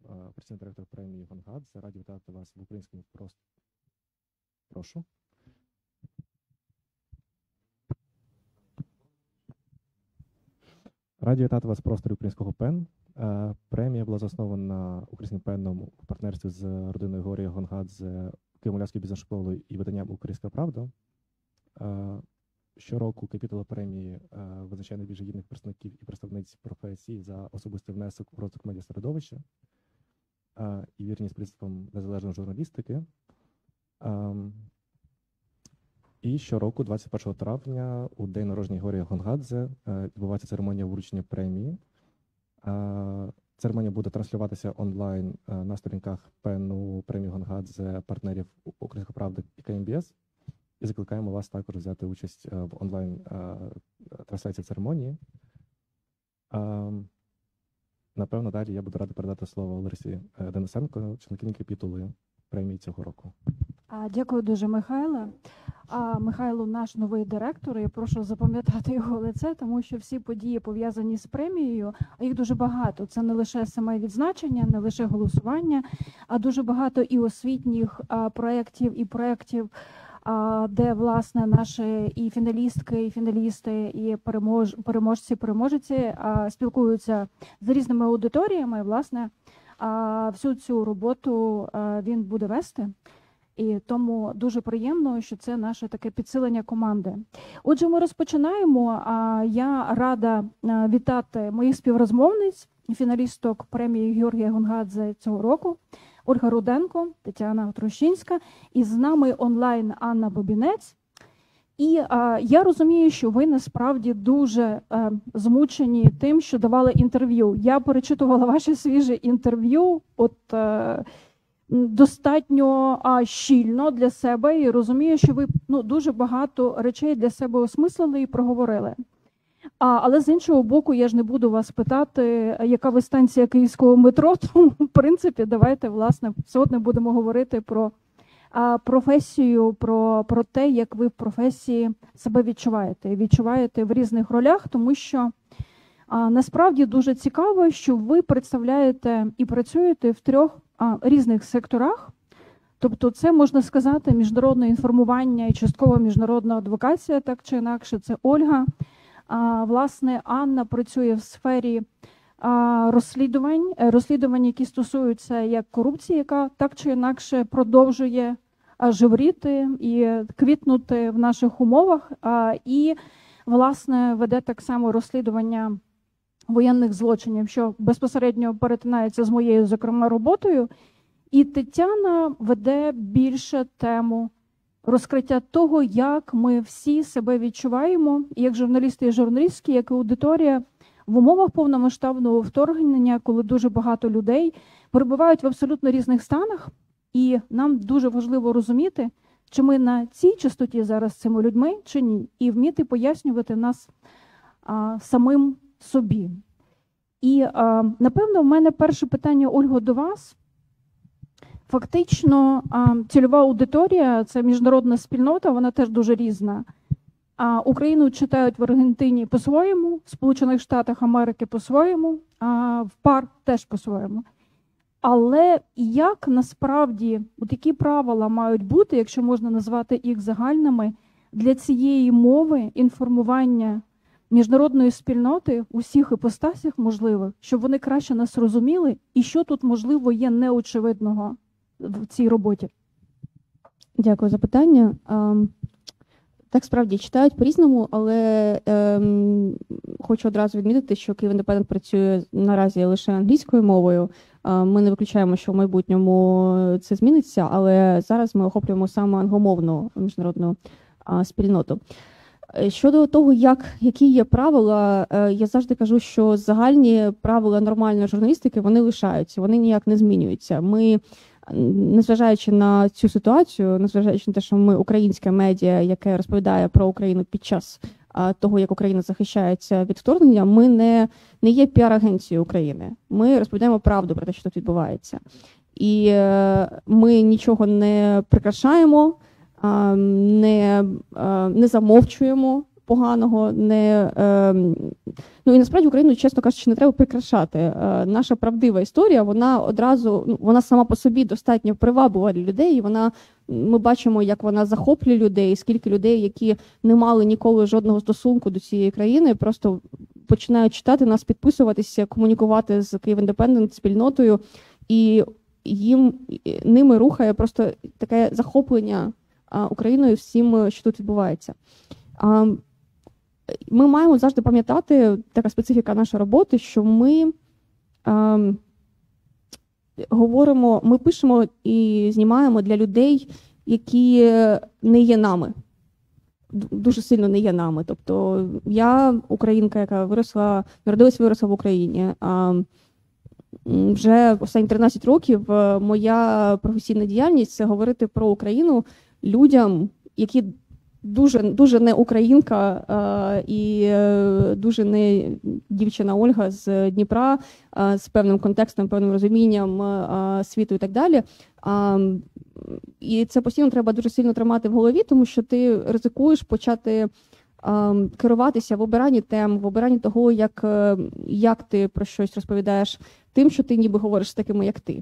працівник директор премії Гонгадзе. Раді вітати вас в українському просторі. Прошу. Раді вітати вас в просторі українського ПЕН. Премія була заснована українським ПЕНом у партнерстві з родиною Георгія Гонгадзе, Києво-Могилянською бізнес-школою і виданням «Українська правда». Щороку капітал премії визначає найбільш гідних представників і представниць професії за особистий внесок в розвиток медіасередовища і вірність принципам незалежної журналістики. І щороку, 21 травня, у день народження Георгія Гонгадзе, відбувається церемонія вручення премії. Церемонія буде транслюватися онлайн на сторінках ПЕНу премії Гонгадзе, партнерів «Українська правда» і КМБС. І закликаємо вас також взяти участь в онлайн-трансляції церемонії. Напевно, далі я буду радий передати слово Ларисі Денисенко, членкині капітули премії цього року. Дякую дуже, Михайле. Михайло наш новий директор, я прошу запам'ятати його лице, тому що всі події пов'язані з премією, а їх дуже багато. Це не лише саме відзначення, не лише голосування, а дуже багато і освітніх проєктів, де, власне, наші і фіналістки, і фіналісти, і переможці спілкуються з різними аудиторіями. Власне, всю цю роботу він буде вести. І тому дуже приємно, що це наше таке підсилення команди. Отже, ми розпочинаємо. Я рада вітати моїх співрозмовниць, фіналісток премії Георгія Гонгадзе цього року. Ольга Руденко, Тетяна Трощинська, і з нами онлайн Анна Бобінець. І я розумію, що ви насправді дуже змучені тим, що давали інтерв'ю. Я перечитувала ваші свіжі інтерв'ю, достатньо щільно для себе, і розумію, що ви дуже багато речей для себе осмислили і проговорили. Але з іншого боку, я ж не буду вас питати, яка ви станція київського метро, тому, в принципі, давайте, власне, все одно будемо говорити про професію, про те, як ви в професії себе відчуваєте. Відчуваєте в різних ролях, тому що насправді дуже цікаво, що ви представляєте і працюєте в 3 різних секторах. Тобто це, можна сказати, міжнародне інформування і частково міжнародна адвокація, так чи інакше, це Ольга. Власне, Анна працює в сфері розслідувань, які стосуються як корупції, яка так чи інакше продовжує жевріти і квітнути в наших умовах. І, власне, веде так само розслідування воєнних злочинів, що безпосередньо перетинається з моєю, зокрема, роботою. І Тетяна веде більше тему розкриття того, як ми всі себе відчуваємо, як журналісти і журналістки, як і аудиторія, в умовах повномасштабного вторгнення, коли дуже багато людей перебувають в абсолютно різних станах, і нам дуже важливо розуміти, чи ми на цій частоті зараз з цими людьми, чи ні, і вміти пояснювати нас самим собі. І, напевно, в мене перше питання, Ольго, до вас. Фактично, цільова аудиторія – це міжнародна спільнота, вона теж дуже різна. Україну читають в Аргентині по-своєму, в Сполучених Штатах Америки по-своєму, в ПАР теж по-своєму. Але як насправді, які правила мають бути, якщо можна назвати їх загальними, для цієї мови інформування міжнародної спільноти у всіх іпостасях можливих, щоб вони краще нас розуміли, і що тут, можливо, є неочевидного в цій роботі? Дякую за питання. Так, справді, читають по-різному, але хочу одразу відмітити, що Київ Індепендент працює наразі лише англійською мовою. Ми не виключаємо, що в майбутньому це зміниться, але зараз ми охоплюємо саме англомовну міжнародну спільноту. Щодо того, які є правила, я завжди кажу, що загальні правила нормальної журналістики, вони лишаються, вони ніяк не змінюються. Ми, незважаючи на цю ситуацію, незважаючи на те, що ми українське медіа, яке розповідає про Україну під час того, як Україна захищається від вторгнення, ми не є піар-агенцією України. Ми розповідаємо правду про те, що тут відбувається. І ми нічого не прикрашаємо, не замовчуємо. поганого, ну і насправді Україну, чесно кажучи, не треба прикрашати. Наша правдива історія, вона одразу, ну, вона сама по собі достатньо приваблива для людей, і ми бачимо, як вона захоплює людей, скільки людей, які не мали ніколи жодного стосунку до цієї країни, просто починають читати нас, підписуватися, комунікувати з Київ Індепендент спільнотою, і ними рухає просто таке захоплення Україною всім, що тут відбувається. Ми маємо завжди пам'ятати, така специфіка нашої роботи, що ми говоримо, ми пишемо і знімаємо для людей, які не є нами. Дуже сильно не є нами. Тобто я українка, яка народилась-виросла в Україні. Вже останні 13 років моя професійна діяльність – це говорити про Україну людям, які дуже не українка і дуже не дівчина Ольга з Дніпра з певним контекстом, певним розумінням світу і так далі. І це постійно треба дуже сильно тримати в голові, тому що ти ризикуєш почати керуватися в обиранні тем, в обиранні того, як ти про щось розповідаєш, тим, що ти ніби говориш з такими, як ти.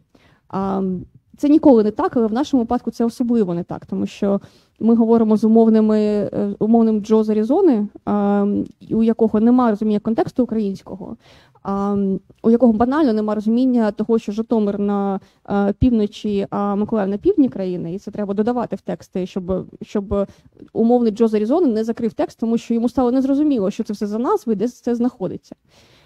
Це ніколи не так, але в нашому випадку це особливо не так, тому що ми говоримо з умовним Джо з Аризони, у якого немає розуміння контексту українського, у якого банально немає розуміння того, що Житомир на півночі, а Миколаїв на півдні країни, і це треба додавати в тексти, щоб умовний Джо з Аризони не закрив текст, тому що йому стало незрозуміло, що це все за назви, де це знаходиться.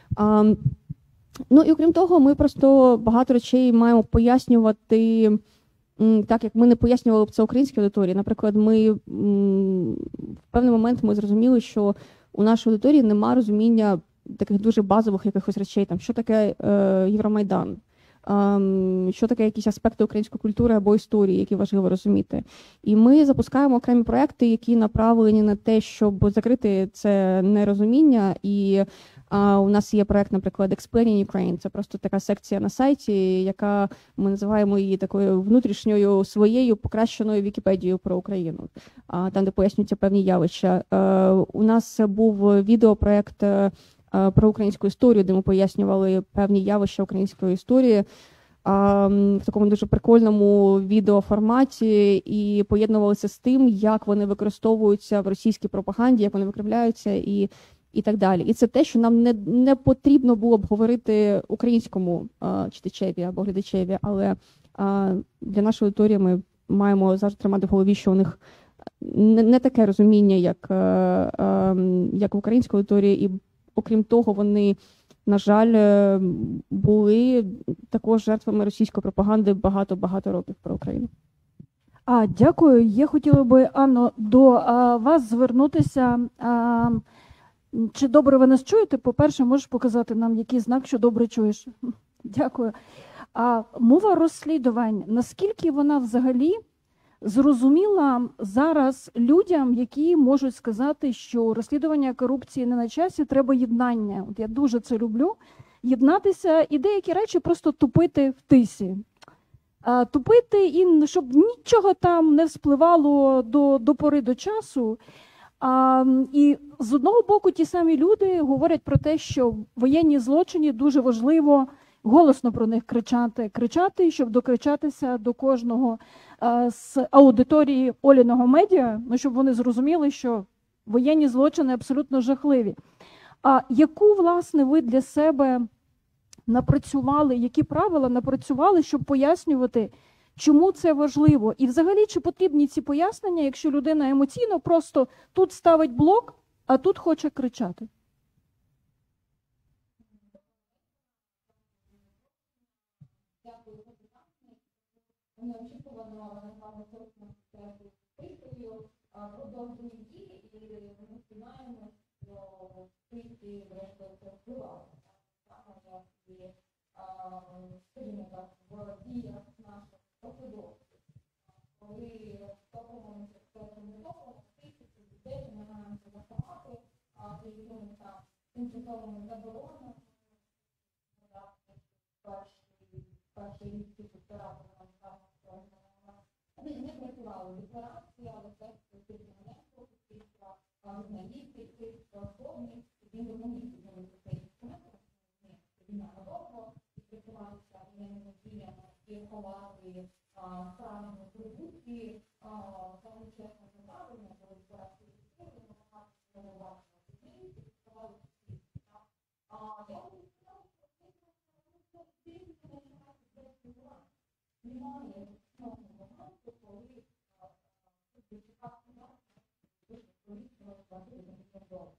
Ну і окрім того, ми просто багато речей маємо пояснювати так, як ми не пояснювали б це українській аудиторії. Наприклад, в певний момент ми зрозуміли, що у нашій аудиторії немає розуміння таких дуже базових якихось речей, там, що таке Євромайдан, що таке якісь аспекти української культури або історії, які важливо розуміти. І ми запускаємо окремі проекти, які направлені на те, щоб закрити це нерозуміння. І у нас є проект, наприклад, Explaining Ukraine. Це просто така секція на сайті, яка ми називаємо її такою внутрішньою своєю покращеною Вікіпедією про Україну, там, де пояснюються певні явища. У нас був відеопроект про українську історію, де ми пояснювали певні явища української історії в такому дуже прикольному відеоформаті і поєднувалися з тим, як вони використовуються в російській пропаганді, як вони викривляються і так далі. І це те, що нам не потрібно було б говорити українському читачеві або глядачеві, але для нашої аудиторії ми маємо завжди тримати в голові, що у них не таке розуміння, як в українській аудиторії, і окрім того, вони, на жаль, були також жертвами російської пропаганди багато-багато років про Україну. Дякую. Я хотіла би, Анно, до вас звернутися. Чи добре ви нас чуєте? По-перше, можеш показати нам, який знак, що добре чуєш? Дякую. Мова розслідувань, наскільки вона взагалі зрозуміла зараз людям, які можуть сказати, що розслідування корупції не на часі, треба єднання. От я дуже це люблю. Єднатися і деякі речі просто тупити в тисі. Тупити, і щоб нічого там не вспливало до пори до часу. І з одного боку ті самі люди говорять про те, що воєнні злочини дуже важливо голосно про них кричати, щоб докричатися до кожного з аудиторії Оліного медіа, щоб вони зрозуміли, що воєнні злочини абсолютно жахливі. Яку, власне, ви для себе напрацювали, які правила напрацювали, щоб пояснювати, чому це важливо? І взагалі, чи потрібні ці пояснення, якщо людина емоційно просто тут ставить блок, а тут хоче кричати? Продовжені дії, і ми знаємо, що тисі врешті це впливало. Саме як і, скажімо так, в діях наших посадовців. Коли стопомося в цьому того, тисячі людей намагаємося заховати, а якимось там тимчасовими заборонами, перший рік півтора, не працювали декларації, але все журналістів, тих повних, він розуміє, що це інструмент, він надовго працювалися воєнними діями і ховати правильно прибутки, тому чесно неправильно, коли збирати сили, намагатися спробувати можливість, ставали всі. Я б сказала, що це починається з спілкування. Немає основного моменту, коли чекати нас, політично складати на міжнародну.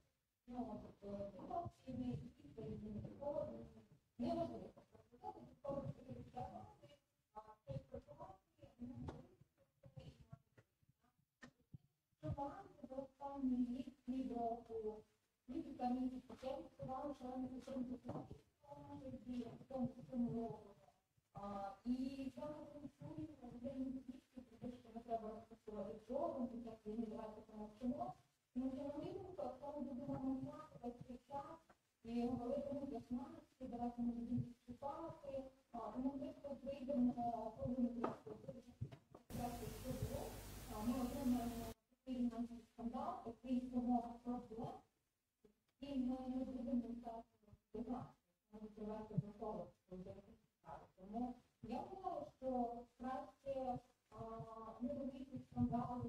Неважливо. І я рекомендую що не треба розпочувати жодом, як ви не давайте промовчимо. Тому що на мій думку, коли будемо мовляти цей час і говорити для нас, давати ми будемо читати, тому ми прийдемо ми отримаємо фінансовий скандал, який знову проблем, і ми не будемо так відкривати до того, що буде цікаво. Тому я думаю, що краще не робити скандали,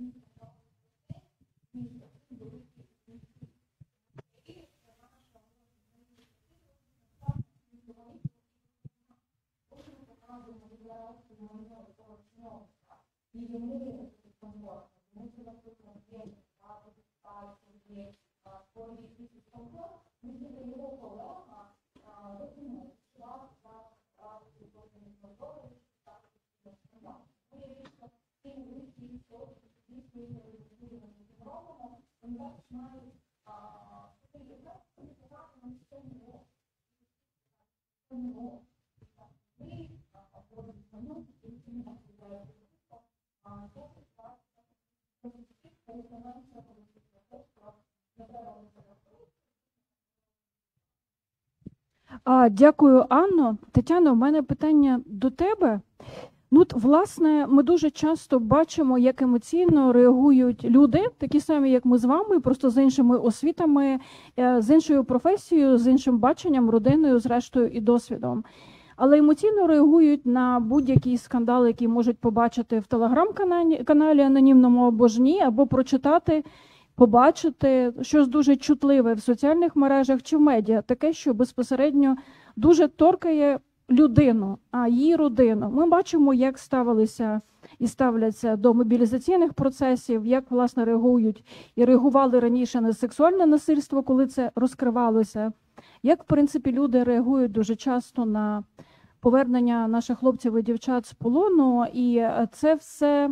Дякую, Анно. Тетяно, у мене питання до тебе. Ну, власне, ми дуже часто бачимо, як емоційно реагують люди, такі самі, як ми з вами, просто з іншими освітами, з іншою професією, з іншим баченням, родиною, зрештою, і досвідом. Але емоційно реагують на будь-який скандал, який можуть побачити в телеграм-каналі анонімному або ж ні, або прочитати, побачити щось дуже чутливе в соціальних мережах чи в медіа, таке, що безпосередньо дуже торкає людину, а її родину. Ми бачимо, як ставилися і ставляться до мобілізаційних процесів, як, власне, реагують і реагували раніше на сексуальне насильство, коли це розкривалося, як, в принципі, люди реагують дуже часто на повернення наших хлопців і дівчат з полону, і це все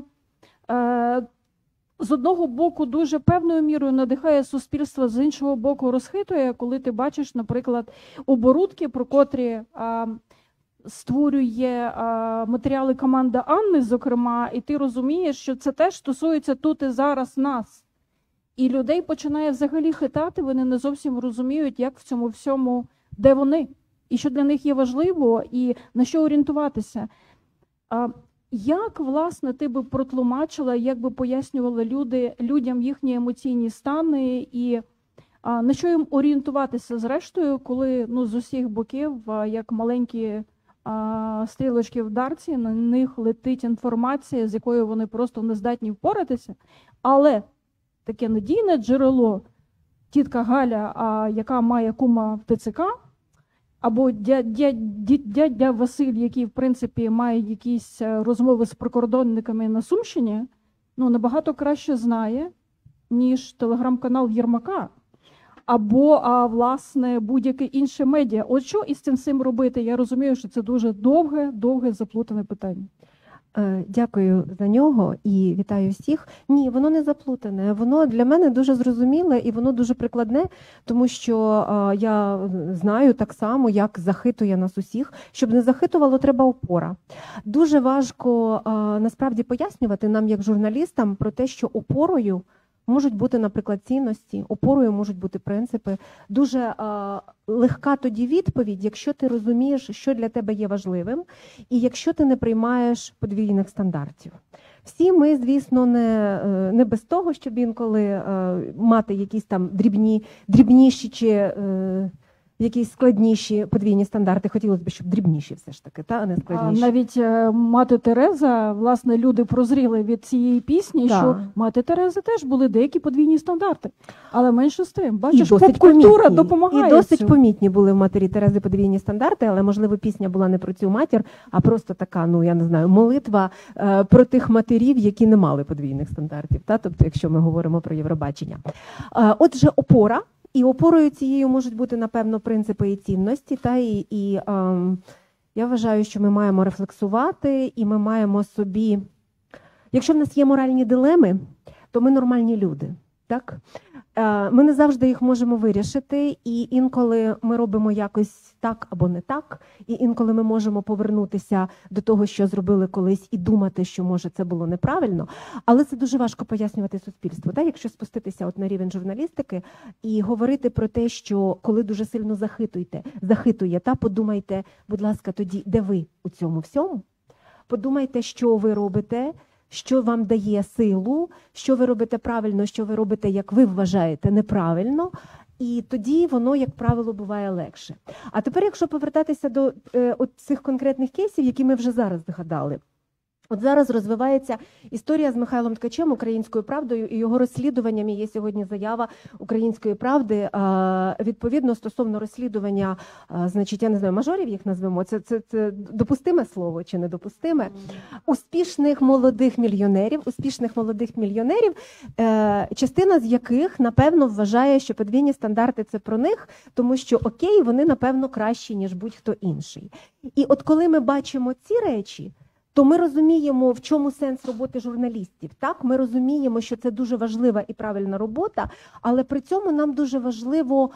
з одного боку дуже певною мірою надихає суспільство, з іншого боку розхитує, коли ти бачиш, наприклад, оборудки, про котрі створює матеріали команда Анни, зокрема, і ти розумієш, що це теж стосується тут і зараз нас. І людей починає взагалі хитати, вони не зовсім розуміють, як в цьому всьому, де вони, і що для них є важливо, і на що орієнтуватися. Як, власне, ти би протлумачила, як би пояснювала людям їхні емоційні стани і на що їм орієнтуватися зрештою, коли з усіх боків, як маленькі стрілочки в дарці, на них летить інформація, з якою вони просто не здатні впоратися, але таке надійне джерело, тітка Галя, яка має кума в ТЦК, або дядя Василь, який, в принципі, має якісь розмови з прикордонниками на Сумщині, набагато краще знає, ніж телеграм-канал Єрмака, або, власне, будь-яке інше медіа. От що із цим всім робити? Я розумію, що це дуже довге, заплутане питання. Дякую за нього і вітаю всіх. Ні, воно не заплутане, воно для мене дуже зрозуміле і воно дуже прикладне, тому що я знаю так само, як захитує нас усіх. Щоб не захитувало, треба опора. Дуже важко насправді пояснювати нам, як журналістам, про те, що опорою можуть бути, наприклад, цінності, опорою можуть бути принципи. Дуже легка тоді відповідь, якщо ти розумієш, що для тебе є важливим, і якщо ти не приймаєш подвійних стандартів. Всі ми, звісно, не без того, щоб інколи мати якісь там дрібніші чи якісь складніші подвійні стандарти. Хотілося б, щоб дрібніші все ж таки, а не складніші. Навіть мати Тереза, власне, люди прозріли від цієї пісні, що мати Терези теж були деякі подвійні стандарти. Але менше з тим, бачиш, поп-культура допомагає. І досить помітні були в матері Терези подвійні стандарти, але, можливо, пісня була не про цю матір, а просто така, я не знаю, молитва про тих матерів, які не мали подвійних стандартів. Тобто, якщо ми говоримо про Євробачення. Отже, опора. І опорою цією можуть бути, напевно, принципи і цінності. Я вважаю, що ми маємо рефлексувати, і ми маємо собі... Якщо в нас є моральні дилеми, то ми нормальні люди. Так? Ми не завжди їх можемо вирішити, і інколи ми робимо якось так або не так, і інколи ми можемо повернутися до того, що зробили колись, і думати, що, може, це було неправильно. Але це дуже важко пояснювати суспільству. Так? Якщо спуститися на рівень журналістики і говорити про те, що коли дуже сильно захитує, подумайте, будь ласка, тоді, де ви у цьому всьому? Подумайте, що ви робите, що вам дає силу, що ви робите правильно, що ви робите, як ви вважаєте, неправильно, і тоді воно, як правило, буває легше. А тепер, якщо повертатися до цих конкретних кейсів, які ми вже зараз згадали. От зараз розвивається історія з Михайлом Ткачем, Українською правдою, і його розслідуванням. Є сьогодні заява Української правди, відповідно, стосовно розслідування, значить, я не знаю, мажорів їх назвемо, це допустиме слово чи недопустиме, успішних молодих мільйонерів, частина з яких, напевно, вважає, що подвійні стандарти – це про них, тому що, окей, вони, напевно, кращі, ніж будь-хто інший. І от коли ми бачимо ці речі, то ми розуміємо, в чому сенс роботи журналістів. Так, ми розуміємо, що це дуже важлива і правильна робота, але при цьому нам дуже важливо,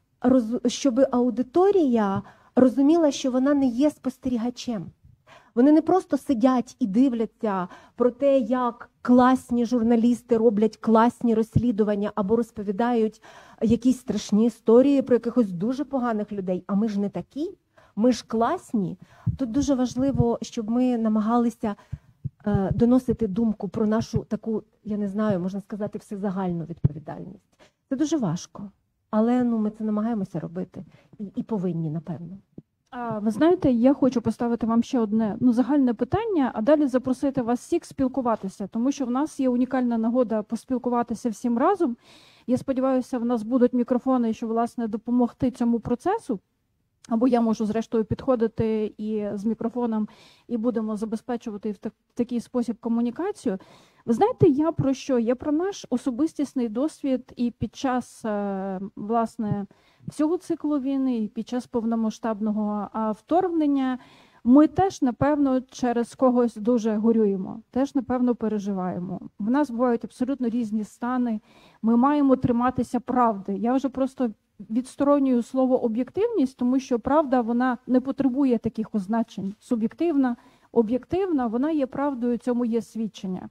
щоб аудиторія розуміла, що вона не є спостерігачем. Вони не просто сидять і дивляться про те, як класні журналісти роблять класні розслідування або розповідають якісь страшні історії про якихось дуже поганих людей, а ми ж не такі. Ми ж класні. Тут дуже важливо, щоб ми намагалися доносити думку про нашу таку, я не знаю, можна сказати, всезагальну відповідальність. Це дуже важко, але ми це намагаємося робити і повинні, напевно. Ви знаєте, я хочу поставити вам ще одне загальне питання, а далі запросити вас всіх спілкуватися, тому що в нас є унікальна нагода поспілкуватися всім разом. Я сподіваюся, в нас будуть мікрофони, щоб, власне, допомогти цьому процесу. Або я можу, зрештою, підходити і з мікрофоном, і будемо забезпечувати в такий спосіб комунікацію. Ви знаєте, я про що? Я про наш особистісний досвід і під час, власне, всього циклу війни, і під час повномасштабного вторгнення ми теж, напевно, через когось дуже горюємо, теж, напевно, переживаємо. В нас бувають абсолютно різні стани, ми маємо триматися правди. Я вже просто відсторонюю слово об'єктивність, тому що правда, вона не потребує таких означень. Суб'єктивна, об'єктивна, вона є правдою, цьому є свідчення.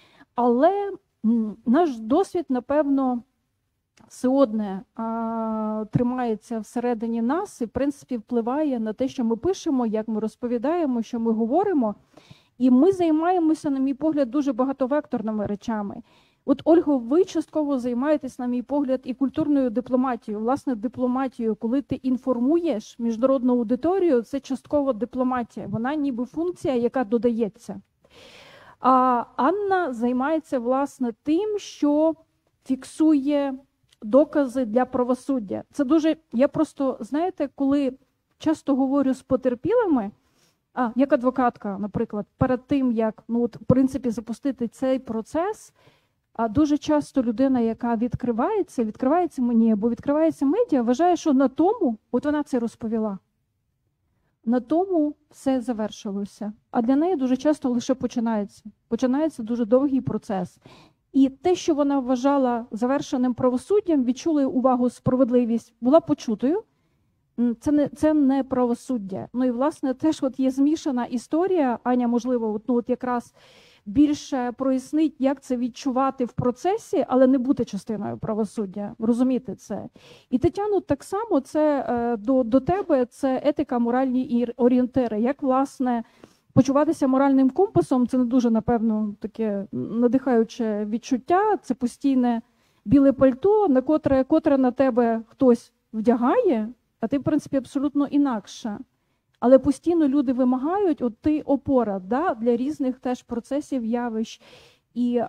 Але наш досвід, напевно, все одне тримається всередині нас і, в принципі, впливає на те, що ми пишемо, як ми розповідаємо, що ми говоримо. І ми займаємося, на мій погляд, дуже багатовекторними речами. От, Ольго, ви частково займаєтесь, на мій погляд, і культурною дипломатією. Власне, дипломатією, коли ти інформуєш міжнародну аудиторію, це частково дипломатія. Вона ніби функція, яка додається. А Анна займається, власне, тим, що фіксує докази для правосуддя. Це дуже, я просто, знаєте, коли часто говорю з потерпілими, як адвокатка, наприклад, перед тим, як, в принципі, запустити цей процес, дуже часто людина, яка відкривається мені або відкривається медіа, вважає, що на тому, от вона це розповіла, на тому все завершилося. А для неї дуже часто лише починається. Починається дуже довгий процес. І те, що вона вважала завершеним правосуддям, відчули увагу, справедливість, була почутою. Це не правосуддя. І, власне, теж є змішана історія. Аня, можливо, якраз більше прояснить, як це відчувати в процесі, але не бути частиною правосуддя. Розуміти це. І Тетяно, так само це до тебе це етика, моральні орієнтири. Як, власне, почуватися моральним компасом, це не дуже, напевно, таке надихаюче відчуття, це постійне біле пальто, на котре на тебе хтось вдягає, а ти, в принципі, абсолютно інакша. Але постійно люди вимагають, от ти опора, да, для різних теж процесів, явищ і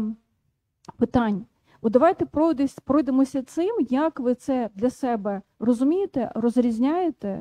питань. От давайте пройдемося цим, як ви це для себе розумієте, розрізняєте,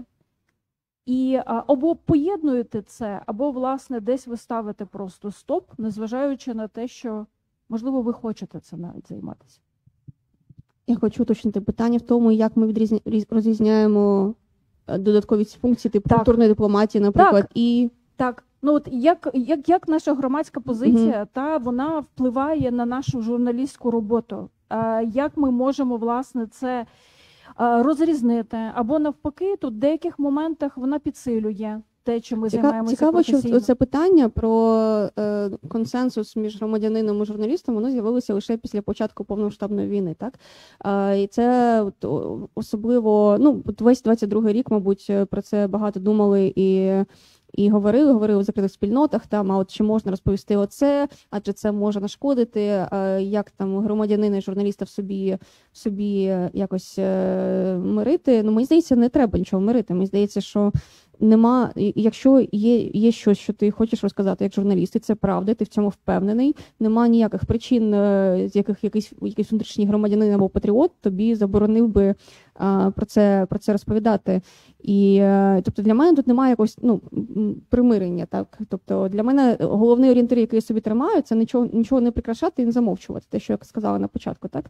і або поєднуєте це, або, власне, десь ви ставите просто стоп, незважаючи на те, що, можливо, ви хочете це навіть займатися. Я хочу уточнити питання в тому, як ми розрізняємо додаткові функції, типу культурної дипломатії, наприклад, так. і... Так, ну от як наша громадська позиція, та вона впливає на нашу журналістську роботу. Як ми можемо, власне, це розрізнити, або навпаки, тут в деяких моментах вона підсилює те, чим ми займаємося професійно. Цікаво, що це питання про консенсус між громадянином і журналістом, воно з'явилося лише після початку повномасштабної війни, так? І це особливо, ну, весь 22-й рік, мабуть, про це багато думали і говорили в закритих спільнотах, там, а от чи можна розповісти оце, адже це може нашкодити, як там громадянина і журналіста в собі якось мирити. Ну, мені здається, не треба нічого мирити. Мені здається, що нема, якщо є щось, що ти хочеш розказати як журналіст, і це правда, ти в цьому впевнений, нема ніяких причин, з яких якийсь внутрішній громадянин або патріот тобі заборонив би про це розповідати. І тобто для мене тут немає якогось примирення. Так? Тобто для мене головний орієнтир, який я собі тримаю, це нічого не прикрашати і не замовчувати. Те, що я сказала на початку, так?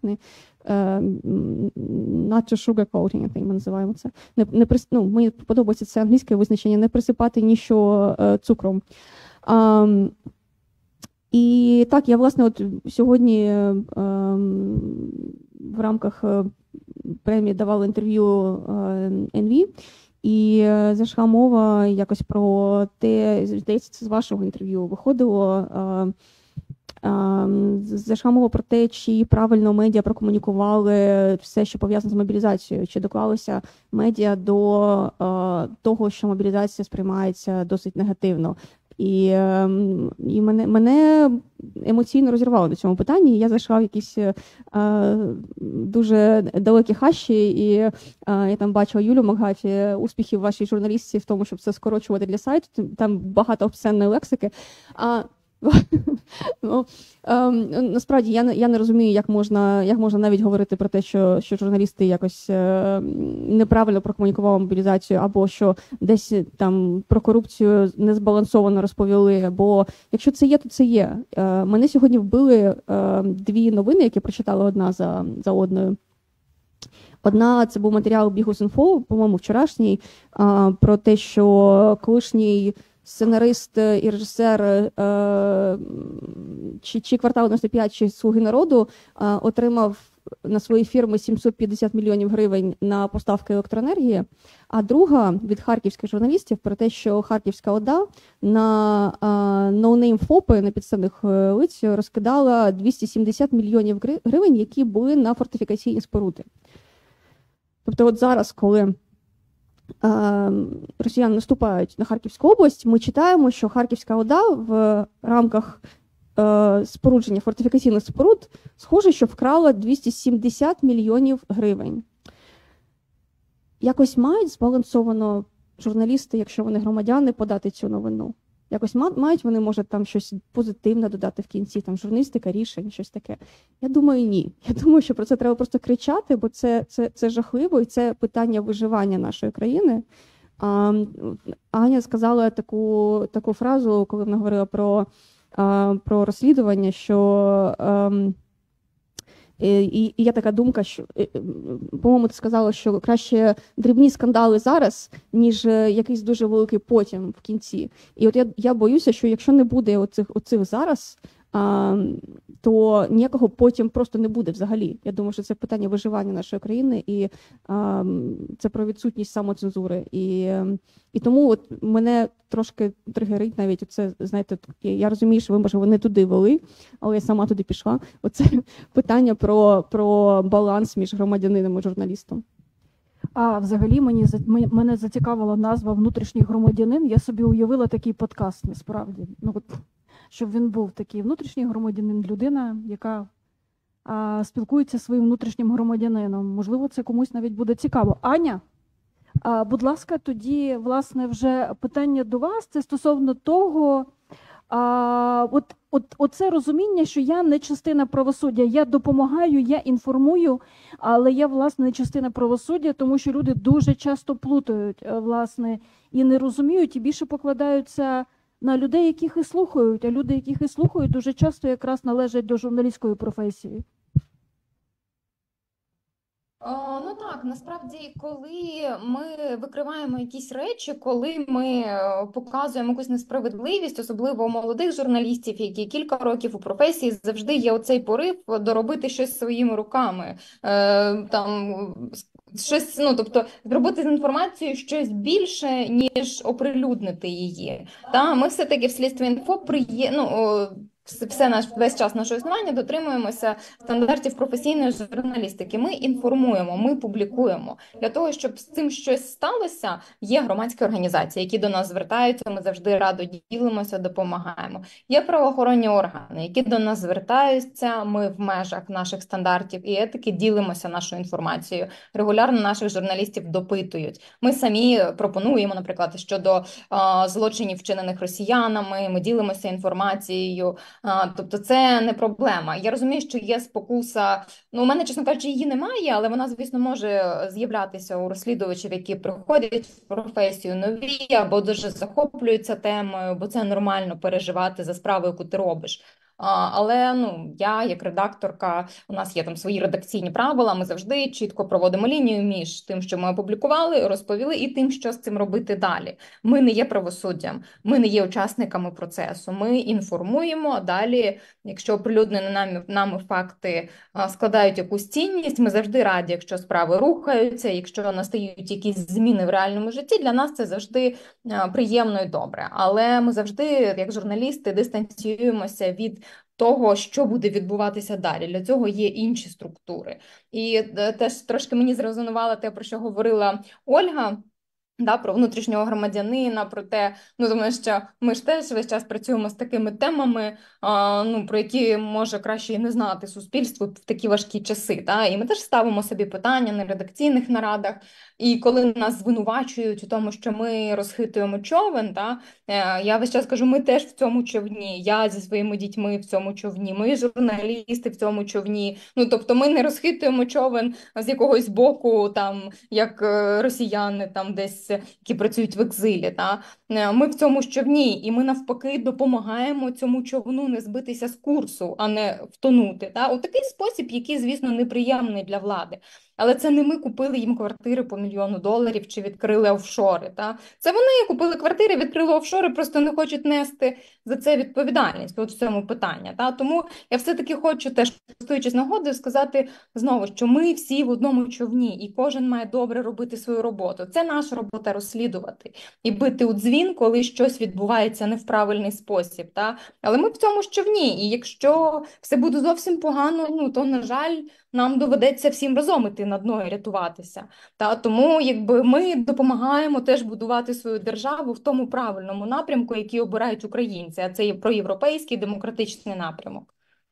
Not to sugarcoating, як ми називаємо це. Мені подобається це англійське визначення, не присипати ніщо цукром. І так, я, власне, от сьогодні в рамках премії давала інтерв'ю НВ, і зайшла мова якось про те, здається, це з вашого інтерв'ю виходило, зайшла мова про те, чи правильно медіа прокомунікували все, що пов'язано з мобілізацією, чи доклалося медіа до того, що мобілізація сприймається досить негативно. І мене емоційно розірвало до цьому питанні. Я зайшла в якісь дуже далекі хащі, і я там бачила Юлю Макгафі, успіхів вашій журналістці в тому, щоб це скорочувати для сайту. Там багато обсценної лексики. Насправді я не розумію, як можна навіть говорити про те, що журналісти якось неправильно прокомунікували мобілізацію, або що десь там про корупцію незбалансовано розповіли. Бо якщо це є, то це є. Мене сьогодні вбили дві новини, які прочитала одна за одною. Одна – це був матеріал Bihus.info, по-моєму, вчорашній, про те, що колишній сценарист і режисер чи «Квартал 95», чи «Слуги народу» отримав на свої фірми 750 мільйонів гривень на поставки електроенергії, а друга від харківських журналістів про те, що Харківська ОДА на ноунейм ФОПи, на підставних лиць, розкидала 270 мільйонів гривень, які були на фортифікаційні споруди. Тобто от зараз, коли росіяни наступають на Харківську область, ми читаємо, що Харківська ОДА в рамках спорудження фортифікаційних споруд, схоже, що вкрала 270 мільйонів гривень. Якось мають збалансовано журналісти, якщо вони громадяни, подати цю новину? Якось мають вони, може, там щось позитивне додати в кінці, там журналістика рішень, щось таке? Я думаю, ні. Я думаю, що про це треба просто кричати, бо це жахливо, і це питання виживання нашої країни. Аня сказала таку фразу, коли вона говорила про розслідування, що і є така думка, що, по-моєму, ти сказала, що краще дрібні скандали зараз, ніж якийсь дуже великий потім в кінці. І от я боюся, що якщо не буде оцих зараз то ніякого потім просто не буде взагалі. Я думаю, що це питання виживання нашої країни, і це про відсутність самоцензури. І тому от мене трошки тригерить навіть оце, знаєте, я розумію, що ви, може, не туди вели, але я сама туди пішла. Оце питання про баланс між громадянином і журналістом. А взагалі мене зацікавила назва «Внутрішній громадянин». Я собі уявила такий подкаст, насправді. Ну, от, щоб він був такий внутрішній громадянин, людина, яка спілкується зі своїм внутрішнім громадянином. Можливо, це комусь навіть буде цікаво. Аня, будь ласка, тоді, власне, вже питання до вас. Це стосовно того, оце розуміння, що я не частина правосуддя. Я допомагаю, я інформую, але я, власне, не частина правосуддя, тому що люди дуже часто плутають, власне, і не розуміють, і більше покладаються на людей, яких і слухають, а люди, яких і слухають, дуже часто якраз належать до журналістської професії. Ну так, насправді, коли ми викриваємо якісь речі, коли ми показуємо якусь несправедливість, особливо у молодих журналістів, які кілька років у професії, завжди є оцей порив доробити щось своїми руками, щось, тобто зробити з інформацією щось більше, ніж оприлюднити її. Ми все-таки в Слідство.Інфо весь час нашого існування дотримуємося стандартів професійної журналістики. Ми інформуємо, ми публікуємо. Для того, щоб з цим щось сталося, є громадські організації, які до нас звертаються, ми завжди радо ділимося, допомагаємо. Є правоохоронні органи, які до нас звертаються, ми в межах наших стандартів і етики ділимося нашою інформацією. Регулярно наших журналістів допитують. Ми самі пропонуємо, наприклад, щодо злочинів, вчинених росіянами, ми ділимося інформацією. Тобто це не проблема. Я розумію, що є спокуса, у мене, чесно кажучи, її немає, але вона, звісно, може з'являтися у розслідувачів, які приходять в професію нові або дуже захоплюються темою, бо це нормально переживати за справу, яку ти робиш. Але я, як редакторка, у нас є там свої редакційні правила, ми завжди чітко проводимо лінію між тим, що ми опублікували, розповіли, і тим, що з цим робити далі. Ми не є правосуддям, ми не є учасниками процесу, ми інформуємо, а далі, якщо оприлюднені нами факти складають якусь цінність, ми завжди раді, якщо справи рухаються, якщо настають якісь зміни в реальному житті, для нас це завжди приємно і добре. Але ми завжди, як журналісти, дистанціюємося від того, що буде відбуватися далі. Для цього є інші структури. І теж трошки мені зрезонувало те, про що говорила Ольга, про внутрішнього громадянина, про те, тому що ми ж теж весь час працюємо з такими темами, про які може краще і не знати суспільство в такі важкі часи. І ми теж ставимо собі питання на редакційних нарадах, і коли нас звинувачують у тому, що ми розхитуємо човен, я весь час кажу, ми теж в цьому човні, я зі своїми дітьми в цьому човні, ми журналісти в цьому човні. Тобто ми не розхитуємо човен з якогось боку, як росіяни десь, які працюють в екзилі. Ми в цьому човні, і ми навпаки допомагаємо цьому човну не збитися з курсу, а не втонути. У такий спосіб, який, звісно, неприємний для влади. Але це не ми купили їм квартири по $1 мільйон чи відкрили офшори. Це вони купили квартири, відкрили офшори, просто не хочуть нести за це відповідальність. От в цьому питання. Тому я все-таки хочу теж, користуючись нагодою, сказати знову, що ми всі в одному човні, і кожен має добре робити свою роботу. Це наша робота розслідувати і бити у дзвін, коли щось відбувається не в правильний спосіб. Але ми в цьому ж човні, і якщо все буде зовсім погано, то, на жаль, нам доведеться всім разом іти на дно і рятуватися. Тому ми допомагаємо теж будувати свою державу в тому правильному напрямку, який обирають українці, а це є проєвропейський демократичний напрямок.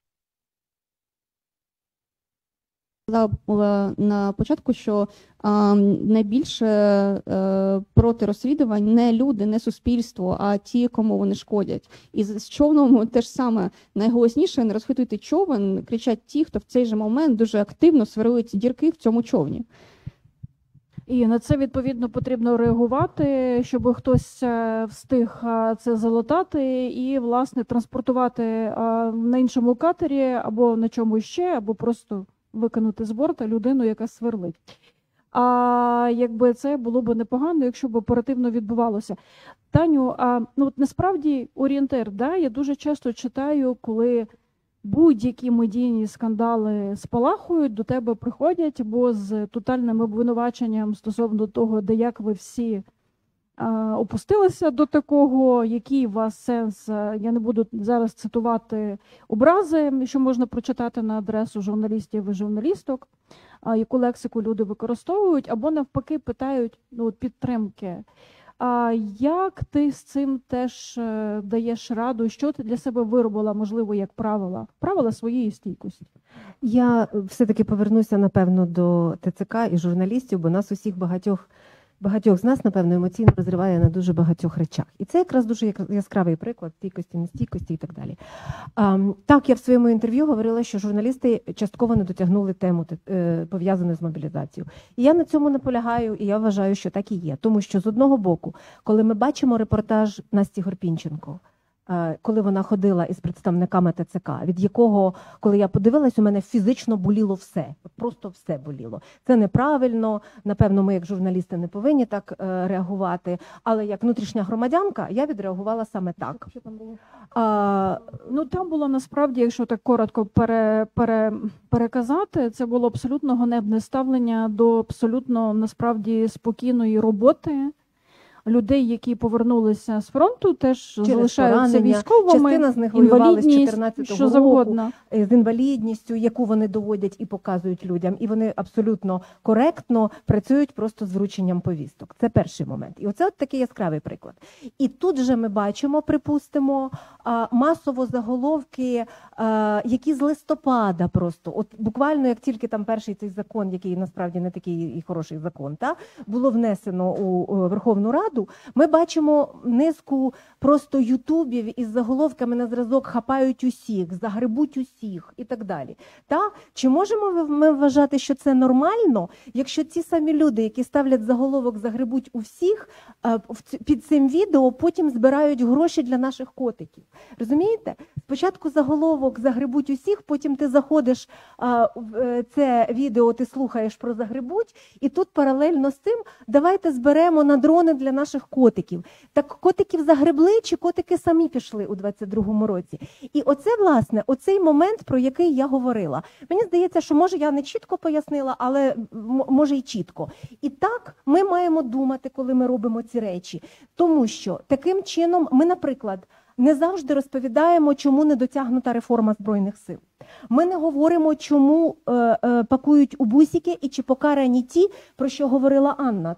Сказала на початку, що найбільше проти розслідувань не люди, не суспільство, а ті, кому вони шкодять. І з човном теж саме найголосніше: не розхитуйте човен, кричать ті, хто в цей же момент дуже активно сверлить дірки в цьому човні. І на це, відповідно, потрібно реагувати, щоб хтось встиг це залатати і, власне, транспортувати на іншому катері або на чому ще, або просто викинути з борта людину, яка сверлить. А якби це було б непогано, якщо б оперативно відбувалося. Таню, ну от насправді орієнтир, да? Я дуже часто читаю, коли будь-які медійні скандали спалахують, до тебе приходять або з тотальним обвинуваченням стосовно того, де як ви всі опустилися до такого, який у вас сенс. Я не буду зараз цитувати образи, що можна прочитати на адресу журналістів і журналісток, яку лексику люди використовують, або навпаки питають підтримки. А як ти з цим теж даєш раду? Що ти для себе виробила, можливо, як правила своєї стійкості? Я все-таки повернуся, напевно, до ТЦК і журналістів, бо нас усіх багатьох з нас, напевно, емоційно розриває на дуже багатьох речах. І це якраз дуже яскравий приклад стійкості, нестійкості і так далі. Так, я в своєму інтерв'ю говорила, що журналісти частково не дотягнули тему, пов'язану з мобілізацією. І я на цьому наполягаю, і я вважаю, що так і є. Тому що, з одного боку, коли ми бачимо репортаж Насті Горпінченко, коли вона ходила із представниками ТЦК, від якого, коли я подивилась, у мене фізично боліло все. Просто все боліло. Це неправильно, напевно, ми як журналісти не повинні так реагувати, але як внутрішня громадянка я відреагувала саме так. Що там було? Там було насправді, якщо так коротко переказати, це було абсолютно ганебне ставлення до абсолютно насправді спокійної роботи людей, які повернулися з фронту, теж залишаються військовими, частина з них воювали з 14-го року, завгодно. З інвалідністю, яку вони доводять і показують людям. І вони абсолютно коректно працюють просто з врученням повісток. Це перший момент. І оце от такий яскравий приклад. І тут же ми бачимо, припустимо, масово заголовки, які з листопада просто, от буквально як тільки там перший цей закон, який насправді не такий і хороший закон, було внесено у Верховну Раду, ми бачимо низку просто ютубів із заголовками на зразок «хапають усіх», «загребуть усіх» і так далі. Чи можемо ми вважати, що це нормально, якщо ці самі люди, які ставлять заголовок «загребуть усіх», під цим відео потім збирають гроші для наших котиків? Розумієте? Спочатку заголовок «загребуть усіх», потім ти заходиш в це відео, ти слухаєш про «загребуть», і тут паралельно з цим давайте зберемо на дрони для наших котиків. Так котиків загребли, чи котики самі пішли у 22-му році? І оце, власне, оцей момент, про який я говорила. Мені здається, що, може, я не чітко пояснила, але, може, і чітко. І так ми маємо думати, коли ми робимо ці речі. Тому що таким чином ми, наприклад, не завжди розповідаємо, чому не дотягнута реформа Збройних сил. Ми не говоримо, чому пакують у бусики і чи покарані ті, про що говорила Анна,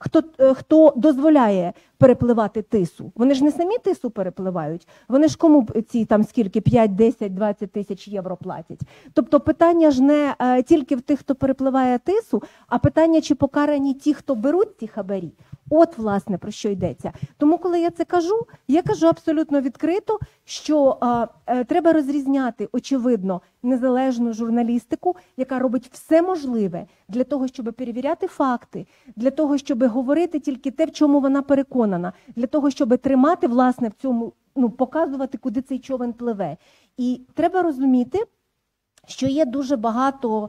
хто дозволяє перепливати тису. Вони ж не самі тису перепливають, вони ж кому ці там скільки 5, 10, 20 тисяч євро платять. Тобто питання ж не тільки в тих, хто перепливає тису, а питання, чи покарані ті, хто беруть ці хабарі. От, власне, про що йдеться. Тому, коли я це кажу, я кажу абсолютно відкрито, що треба розрізняти, очевидно, незалежну журналістику, яка робить все можливе для того, щоб перевіряти факти, для того, щоб говорити тільки те, в чому вона переконана, для того, щоб тримати, власне, в цьому, показувати, куди цей човен пливе. І треба розуміти, що є дуже багато,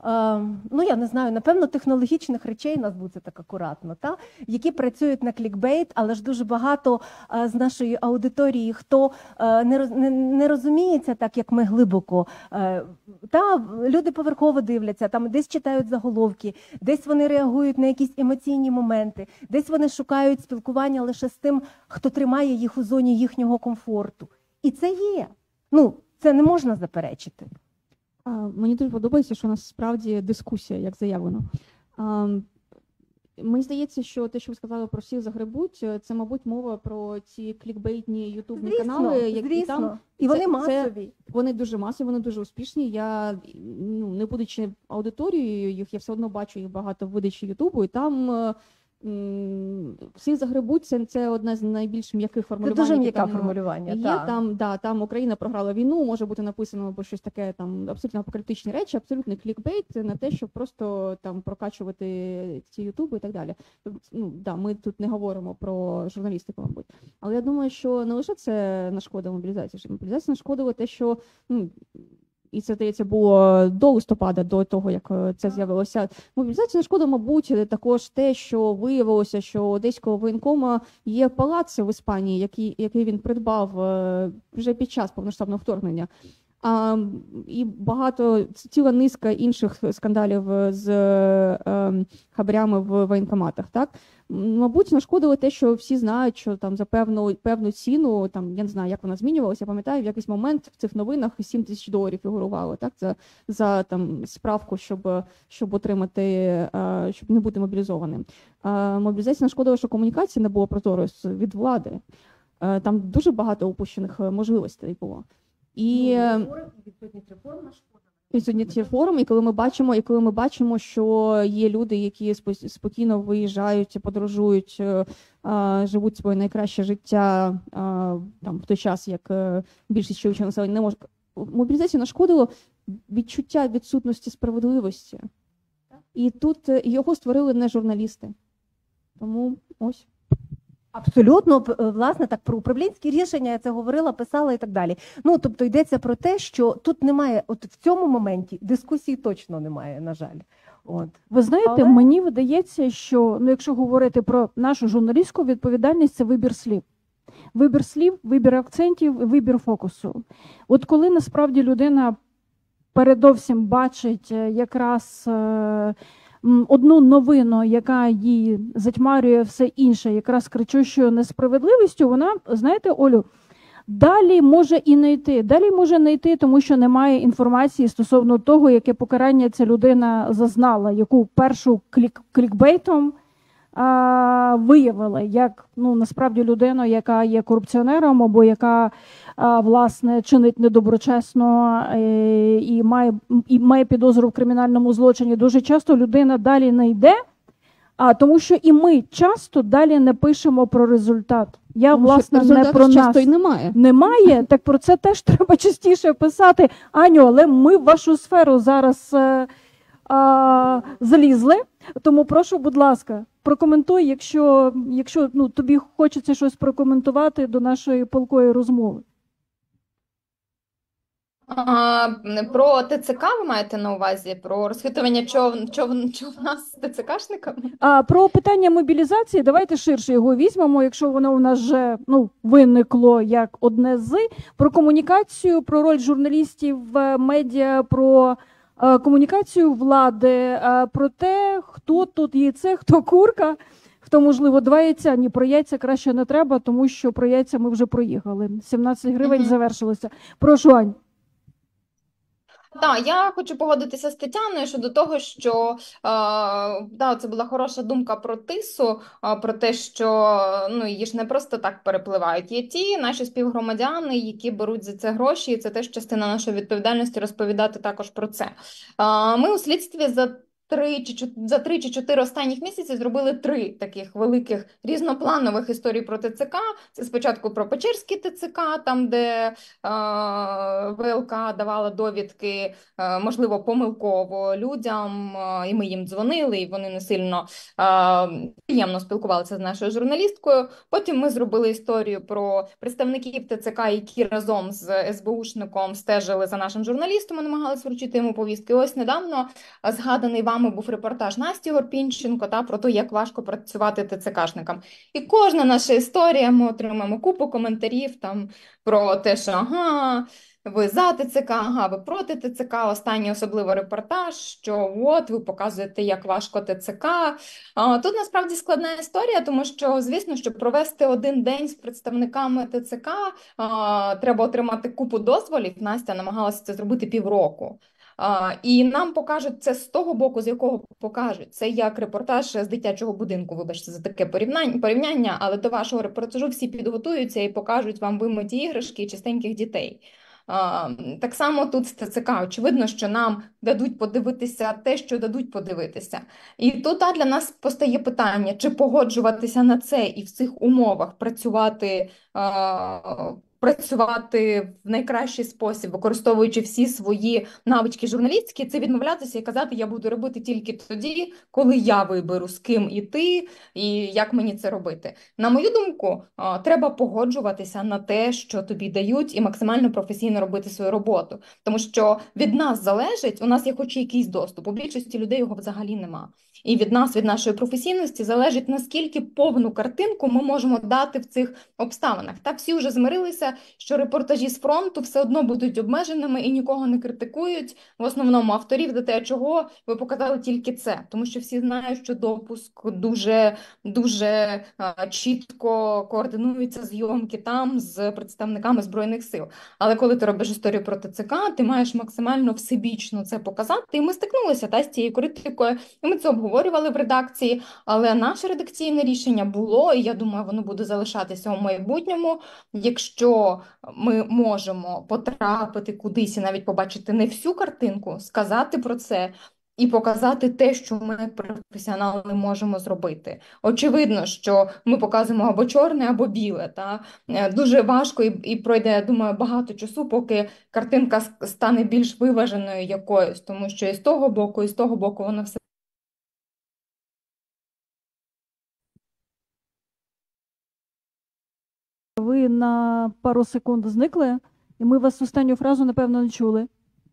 я не знаю, напевно, технологічних речей, назву це так акуратно, які працюють на клікбейт, але ж дуже багато з нашої аудиторії, хто не розуміється так, як ми глибоко. Люди поверхово дивляться, там десь читають заголовки, десь вони реагують на якісь емоційні моменти, десь вони шукають спілкування лише з тим, хто тримає їх у зоні їхнього комфорту. І це є. Це не можна заперечити. Мені дуже подобається, що у нас справді дискусія, як заявлено. Мені здається, що те, що ви сказали про всіх загребуть, це, мабуть, мова про ці клікбейтні ютубні канали, які там. І вони масові. Вони дуже масові, вони дуже успішні. Я, не будучи аудиторією їх, я все одно бачу їх багато в видачі Ютубу, і там всі загребуть, це одне з найбільш м'яких формулювань. Це дуже м'яке формулювання, є. Там Україна програла війну, може бути написано або щось таке, там абсолютно апокаліптичні речі, абсолютний клікбейт на те, щоб просто там прокачувати ці ютуби і так далі. Ми тут не говоримо про журналістику, мабуть. Але я думаю, що не лише це нашкодило мобілізації. Мобілізація нашкодила те, що і це, здається, було до листопада, до того, як це з'явилося. Мобілізація нашкодила, мабуть, також те, що виявилося, що у Одеського воєнкома є палац в Іспанії, який він придбав вже під час повноштабного вторгнення. І ціла низка інших скандалів з хабарями в воєнкоматах. Так? Мабуть, нашкодило те, що всі знають, що там за певну ціну, там, я не знаю, як вона змінювалася, я пам'ятаю, в якийсь момент в цих новинах $7,000 фігурувало, так? За там, справку, щоб отримати, щоб не бути мобілізованим. Мобілізація нашкодила, що комунікація не було прозорою від влади. Там дуже багато упущених можливостей було. І відсутність реформ, і коли ми бачимо, що є люди, які спокійно виїжджають, подорожують, живуть своє найкраще життя там в той час, як більшість чоловічого населення не може. Мобілізація нашкодило відчуття відсутності справедливості. І тут його створили не журналісти. Тому ось. Абсолютно, власне, так, про управлінські рішення я це говорила, писала і так далі. Ну, тобто йдеться про те, що тут немає, от в цьому моменті дискусії точно немає, на жаль. От. Ви знаєте, мені видається, що, ну, якщо говорити про нашу журналістську відповідальність, це вибір слів. Вибір слів, вибір акцентів, вибір фокусу. От коли насправді людина передовсім бачить якраз одну новину, яка її затьмарює все інше, якраз кричущою несправедливістю, вона, знаєте, Олю, далі може і не йти. Далі може не йти, тому що немає інформації стосовно того, яке покарання ця людина зазнала, яку першу клікбейтом виявили, як, ну, насправді людину, яка є корупціонером або яка, власне, чинить недоброчесно і має підозру в кримінальному злочині. Дуже часто людина далі не йде, тому що і ми часто далі не пишемо про результат. Я, власне, не про нас. Часто і немає. Немає, так про це теж треба частіше писати. Аню, але ми в вашу сферу зараз залізли, тому прошу, будь ласка, прокоментуй, якщо ну, тобі хочеться щось прокоментувати до нашої палкої розмови. Про ТЦК ви маєте на увазі? Про розхитування човна з ТЦКшниками? Про питання мобілізації, давайте ширше його візьмемо, якщо воно у нас вже, ну, виникло як одне з. Про комунікацію, про роль журналістів в медіа, про комунікацію влади, про те, хто тут яйце, хто курка, хто, можливо, два яйця. Ні, про яйця краще не треба, тому що про яйця ми вже проїхали. 17 гривень завершилося. Прошу, Ань. Так, я хочу погодитися з Тетяною щодо того, що це була хороша думка про тису, про те, що ну, її ж не просто так перепливають. Є ті наші співгромадяни, які беруть за це гроші, і це теж частина нашої відповідальності розповідати також про це. Ми у слідстві за 3 чи 4 останніх місяці зробили 3 таких великих різнопланових історії про ТЦК. Це спочатку про Печерський ТЦК, там, де ВЛК давала довідки, можливо, помилково людям, і ми їм дзвонили, і вони не сильно приємно спілкувалися з нашою журналісткою. Потім ми зробили історію про представників ТЦК, які разом з СБУшником стежили за нашим журналістом і намагалися вручити йому повістки. Ось недавно згаданий вам був репортаж Насті Горпінченко про те, як важко працювати ТЦКшникам. І кожна наша історія, ми отримаємо купу коментарів там про те, що ага, ви за ТЦК, ага, ви проти ТЦК. Останній особливо репортаж, що от ви показуєте, як важко ТЦК. Тут насправді складна історія, тому що, звісно, щоб провести один день з представниками ТЦК, треба отримати купу дозволів. Настя намагалася це зробити півроку. І нам покажуть це з того боку, з якого покажуть. Це як репортаж з дитячого будинку, вибачте за таке порівняння, але до вашого репортажу всі підготуються і покажуть вам вимиті іграшки і чистеньких дітей. Так само тут з ТЦК. Очевидно, що нам дадуть подивитися те, що дадуть подивитися. І тут для нас постає питання, чи погоджуватися на це і в цих умовах працювати працювати в найкращий спосіб, використовуючи всі свої навички журналістські, це відмовлятися і казати, я буду робити тільки тоді, коли я виберу, з ким іти і як мені це робити. На мою думку, треба погоджуватися на те, що тобі дають, і максимально професійно робити свою роботу. Тому що від нас залежить, у нас є хоч якийсь доступ, у більшості людей його взагалі нема. І від нас, від нашої професійності залежить, наскільки повну картинку ми можемо дати в цих обставинах. Та всі вже змирилися, що репортажі з фронту все одно будуть обмеженими і нікого не критикують. В основному авторів до те, чого ви показали тільки це. Тому що всі знають, що допуск дуже чітко координуються зйомки там з представниками Збройних сил. Але коли ти робиш історію про ТЦК, ти маєш максимально всебічно це показати. І ми стикнулися з цією критикою, і ми це обговорювали в редакції. Але наше редакційне рішення було, і я думаю, воно буде залишатися у майбутньому. Якщо ми можемо потрапити кудись і навіть побачити не всю картинку, сказати про це і показати те, що ми, як професіонали, можемо зробити. Очевидно, що ми показуємо або чорне, або біле. Дуже важко і пройде, я думаю, багато часу, поки картинка стане більш виваженою якоюсь, тому що і з того боку вона все. Ви на пару секунд зникли, і ми вас останню фразу, напевно, не чули.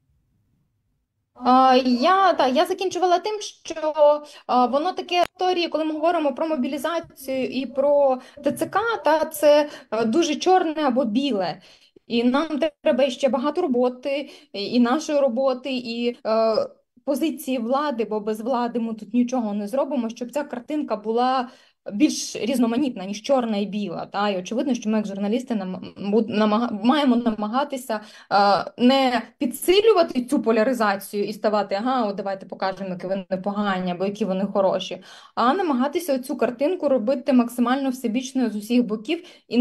Я закінчувала тим, що воно таке історії, коли ми говоримо про мобілізацію і про ТЦК, це дуже чорне або біле. І нам треба ще багато роботи, і нашої роботи, і позиції влади, бо без влади ми тут нічого не зробимо, щоб ця картинка була більш різноманітна, ніж чорна і біла. І очевидно, що ми, як журналісти, маємо намагатися не підсилювати цю поляризацію і ставати, от давайте покажемо, які вони погані, або які вони хороші, а намагатися цю картинку робити максимально всебічною з усіх боків і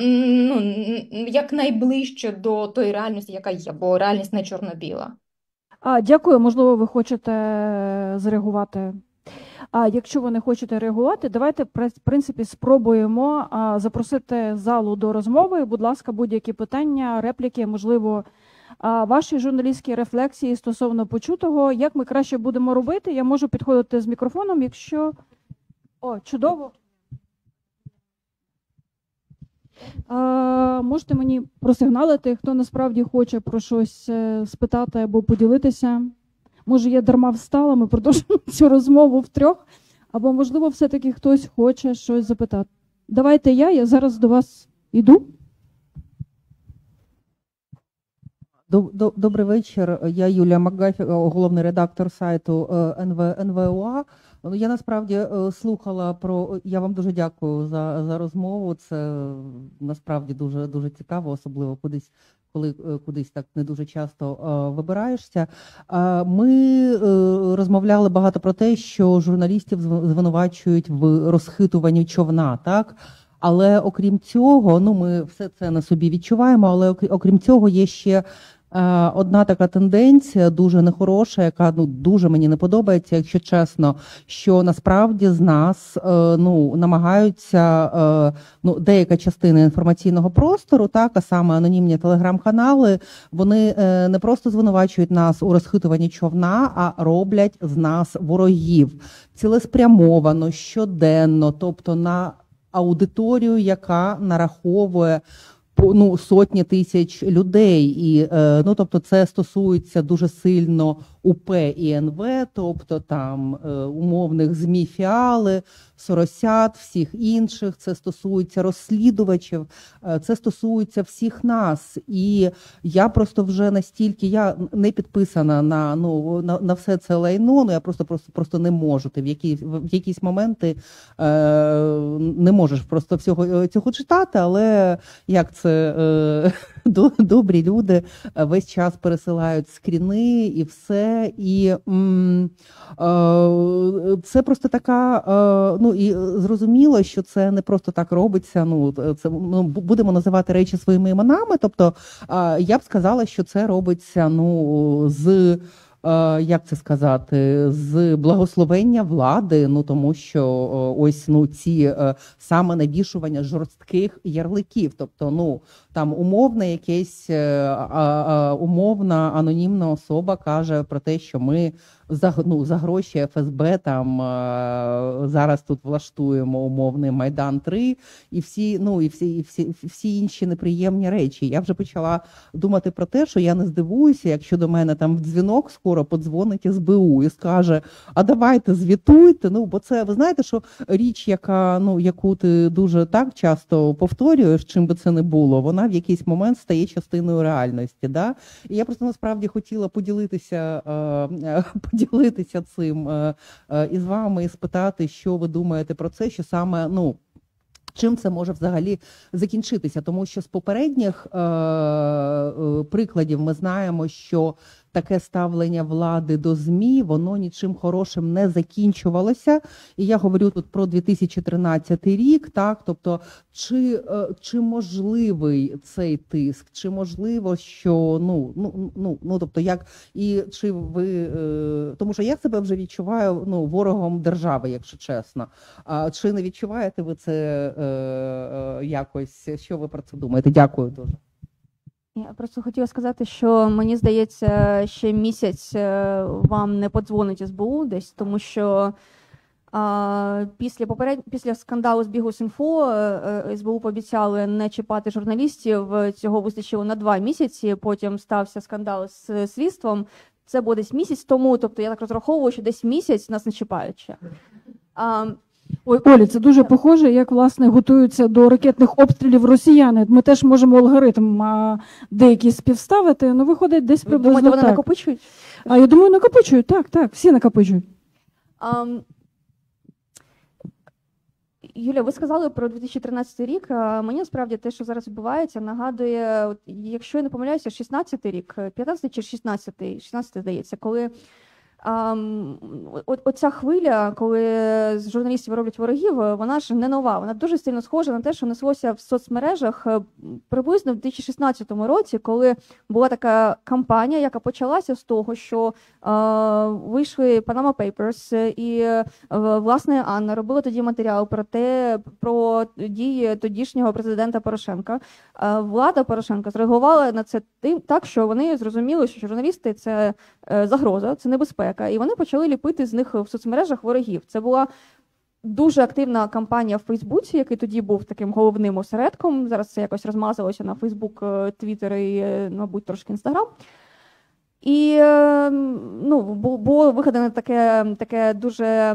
як найближче до тої реальності, яка є, бо реальність не чорно-біла. Дякую, можливо, ви хочете зреагувати. Якщо ви не хочете реагувати, давайте, в принципі, спробуємо запросити залу до розмови. Будь ласка, будь-які питання, репліки, можливо, ваші журналістські рефлексії стосовно почутого. Як ми краще будемо робити? Я можу підходити з мікрофоном, якщо... Чудово. Можете мені просигналити, хто насправді хоче про щось спитати або поділитися? Може, я дарма встала, ми продовжуємо цю розмову втрьох, або, можливо, все-таки хтось хоче щось запитати. Давайте я зараз до вас іду. Добрий вечір. Я Юлія Макгафі, головний редактор сайту НВУА. Я насправді слухала я вам дуже дякую за розмову. Це насправді дуже цікаво, особливо коли кудись так не дуже часто вибираєшся. Ми розмовляли багато про те, що журналістів звинувачують в розхитуванні човна, так? Але окрім цього, ми все це на собі відчуваємо, але окрім цього є ще одна така тенденція, дуже нехороша, яка дуже мені не подобається, якщо чесно, що насправді з нас намагаються деяка частина інформаційного простору, так, а саме анонімні телеграм-канали, вони не просто звинувачують нас у розхитуванні човна, а роблять з нас ворогів цілеспрямовано, щоденно, тобто на аудиторію, яка нараховує сотні тисяч людей, і тобто це стосується дуже сильно УП і НВ, тобто там умовних ЗМІ Фіали, Соросят, всіх інших, це стосується розслідувачів, це стосується всіх нас. І я просто вже настільки, я не підписана на все це лайно, я просто не можу. Ти в якісь моменти не можеш просто всього цього читати, але як це добрі люди весь час пересилають скріни і все, і це просто така, і зрозуміло, що це не просто так робиться, це будемо називати речі своїми іменами, тобто я б сказала, що це робиться з як це сказати, з благословення влади, ну тому що ось ці саме навішування жорстких ярликів, тобто ну там умовна якесь умовна анонімна особа каже про те, що ми за гроші ФСБ там зараз тут влаштуємо умовний Майдан 3 і всі інші неприємні речі. Я вже почала думати про те, що я не здивуюся, якщо до мене там в дзвінок скоро подзвонить СБУ і скаже: а давайте звітуйте. Ну, бо це, ви знаєте, що річ, яку ти дуже так часто повторюєш, чим би це не було, вона в якийсь момент стає частиною реальності. Да? І я просто насправді хотіла поділитися цим із вами і спитати, що ви думаєте про це, що саме, ну, чим це може взагалі закінчитися? Тому що з попередніх прикладів ми знаємо, що таке ставлення влади до ЗМІ, воно нічим хорошим не закінчувалося. І я говорю тут про 2013 рік, так? Тобто, чи можливий цей тиск? Чи можливо, що, тобто, як, і чи ви, тому що я себе вже відчуваю, ворогом держави, якщо чесно. А чи не відчуваєте ви це якось? Що ви про це думаєте? Дякую дуже. Я просто хотіла сказати, що мені здається, ще місяць вам не подзвонить СБУ десь, тому що після скандалу з Bihus.info СБУ пообіцяли не чіпати журналістів, цього вистачило на 2 місяці, потім стався скандал з слідством, це було десь місяць тому, тобто я так розраховую, що десь місяць нас не чіпають ще. Ой, Олі, це дуже похоже, як, власне, готуються до ракетних обстрілів росіяни. Ми теж можемо алгоритм деякий співставити, виходить десь приблизно думаєте, вони так. накопичують? А я думаю, накопичують, так, всі накопичують. Юля, ви сказали про 2013 рік. Мені насправді те, що зараз відбувається, нагадує, якщо я не помиляюся, 16-й рік, 15-й чи 16-й, здається, коли оця хвиля, коли з журналістів роблять ворогів, вона ж не нова. Вона дуже сильно схожа на те, що неслося в соцмережах приблизно в 2016 році, коли була така кампанія, яка почалася з того, що вийшли Panama Papers, і, власне, Анна робила тоді матеріал про дії тодішнього президента Порошенка. Влада Порошенка зреагувала на це так, що вони зрозуміли, що журналісти – це загроза, це небезпека. І вони почали ліпити з них в соцмережах ворогів. Це була дуже активна кампанія в Фейсбуці, який тоді був таким головним осередком. Зараз це якось розмазалося на Фейсбук, Твіттер і, мабуть, трошки Інстаграм. І було вигадане таке дуже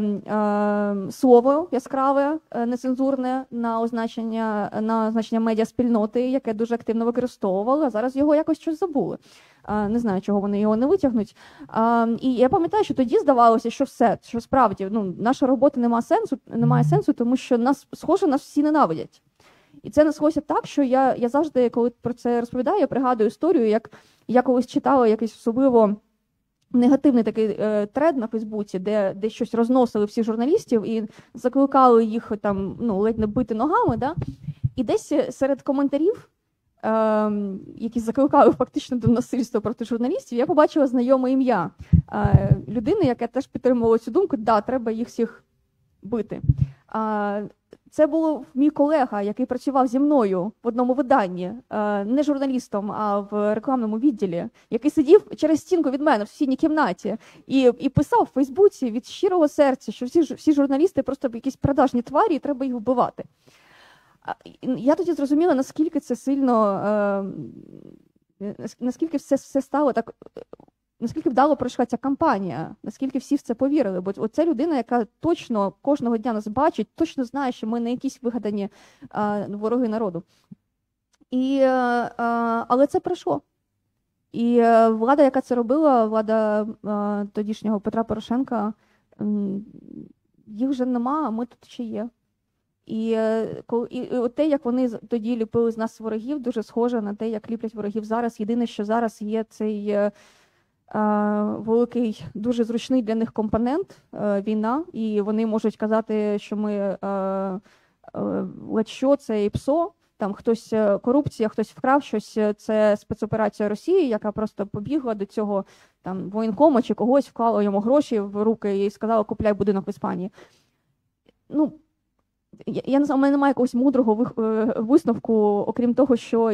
слово яскраве, нецензурне на означення медіаспільноти, яке дуже активно використовували, а зараз його якось щось забули. Не знаю, чого вони його не витягнуть. І я пам'ятаю, що тоді здавалося, що що справді наша робота немає сенсу, тому що нас всі ненавидять. І це неслося так, що я завжди, коли про це розповідаю, я пригадую історію, як я колись читала якийсь особливо негативний такий тред на Фейсбуці, де щось розносили всіх журналістів і закликали їх там, ледь не бити ногами, да? І десь серед коментарів, які закликали фактично до насильства проти журналістів, я побачила знайоме ім'я людини, яка теж підтримувала цю думку, треба їх всіх бити. Це був мій колега, який працював зі мною в одному виданні, не журналістом, а в рекламному відділі, який сидів через стінку від мене в сусідній кімнаті і писав в Фейсбуці від щирого серця, що всі журналісти просто якісь продажні тварі і треба їх вбивати. Я тоді зрозуміла, наскільки це сильно, наскільки все стало так, наскільки вдало пройшла ця кампанія, наскільки всі в це повірили. Бо оце людина, яка точно кожного дня нас бачить, точно знає, що ми не якісь вигадані вороги народу. Але це пройшло. І влада, яка це робила, влада тодішнього Петра Порошенка, їх вже нема, а ми тут ще є. І те, як вони тоді ліпили з нас ворогів, дуже схоже на те, як ліплять ворогів зараз. Єдине, що зараз є цей великий, дуже зручний для них компонент війна, і вони можуть казати, що ми ледь що, це і ПСО, там хтось корупція, хтось вкрав щось, це спецоперація Росії, яка просто побігла до цього там воєнкома чи когось, вклала йому гроші в руки і сказала, купляй будинок в Іспанії. Ну, я не знаю, у мене немає якогось мудрого висновку, окрім того, що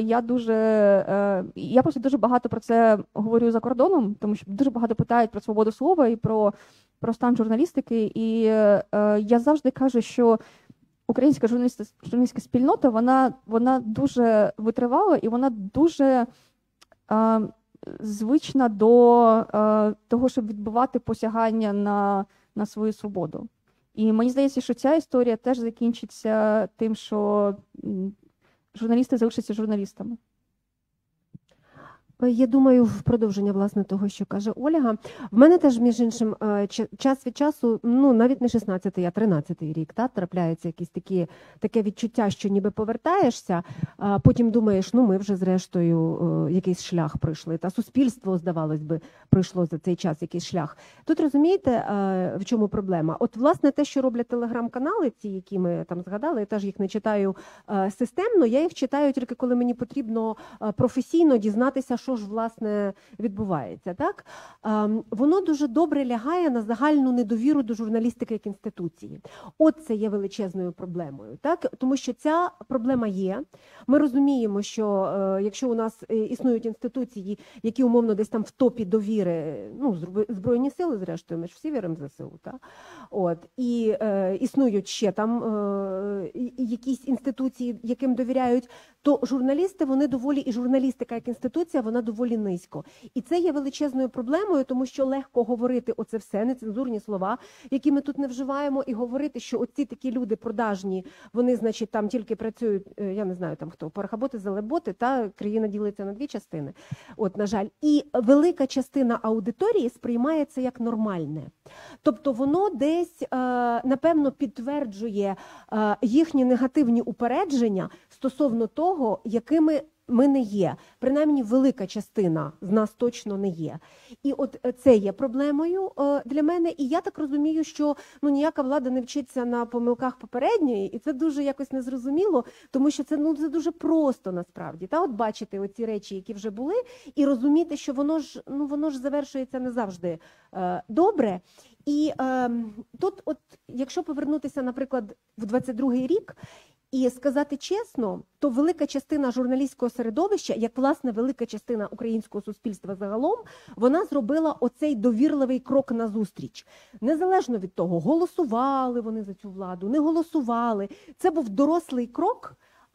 я просто дуже багато про це говорю за кордоном, тому що дуже багато питають про свободу слова і про стан журналістики. І я завжди кажу, що українська журналістська спільнота, вона дуже витривала і вона дуже звична до того, щоб відбивати посягання на свою свободу. І мені здається, що ця історія теж закінчиться тим, що журналісти залишаться журналістами. Я думаю, в продовження, власне, того, що каже Ольга. В мене теж, між іншим, час від часу, ну, навіть не 16-й, а 13-й рік, трапляється якісь таке відчуття, що ніби повертаєшся, а потім думаєш, ну, ми вже, зрештою, якийсь шлях пройшли. Та суспільство, здавалось би, пройшло за цей час якийсь шлях. Тут, розумієте, в чому проблема? От, власне, те, що роблять телеграм-канали, ці, які ми там згадали, я теж їх не читаю системно, я їх читаю тільки, коли мені потрібно професійно дізнатися, що ж, власне, відбувається. Так? Воно дуже добре лягає на загальну недовіру до журналістики як інституції. От це є величезною проблемою. Так? Тому що ця проблема є. Ми розуміємо, що якщо у нас існують інституції, які умовно десь там в топі довіри, ну, Збройні сили, зрештою, ми ж всі віримо в ЗСУ, так? От, і існують ще там якісь інституції, яким довіряють, то журналісти, вони доволі, і журналістика як інституція, вона доволі низько. І це є величезною проблемою, тому що легко говорити оце все, нецензурні слова, які ми тут не вживаємо, і говорити, що оці такі люди продажні, вони, значить, там тільки працюють, я не знаю, там хто, парахаботи, залеботи, та країна ділиться на дві частини. От, на жаль. І велика частина аудиторії сприймає це як нормальне. Тобто воно десь, напевно, підтверджує їхні негативні упередження стосовно того, якими ми не є. Принаймні, велика частина з нас точно не є. І от це є проблемою для мене. І я так розумію, що ніяка влада не вчиться на помилках попередньої, і це дуже якось незрозуміло, тому що це дуже просто насправді. Та от бачити оці речі, які вже були, і розуміти, що воно ж завершується не завжди добре. І тут, от, якщо повернутися, наприклад, в 22-й рік, і сказати чесно, то велика частина журналістського середовища, як, власне, велика частина українського суспільства загалом, вона зробила оцей довірливий крок назустріч. Незалежно від того, голосували вони за цю владу, не голосували. Це був дорослий крок,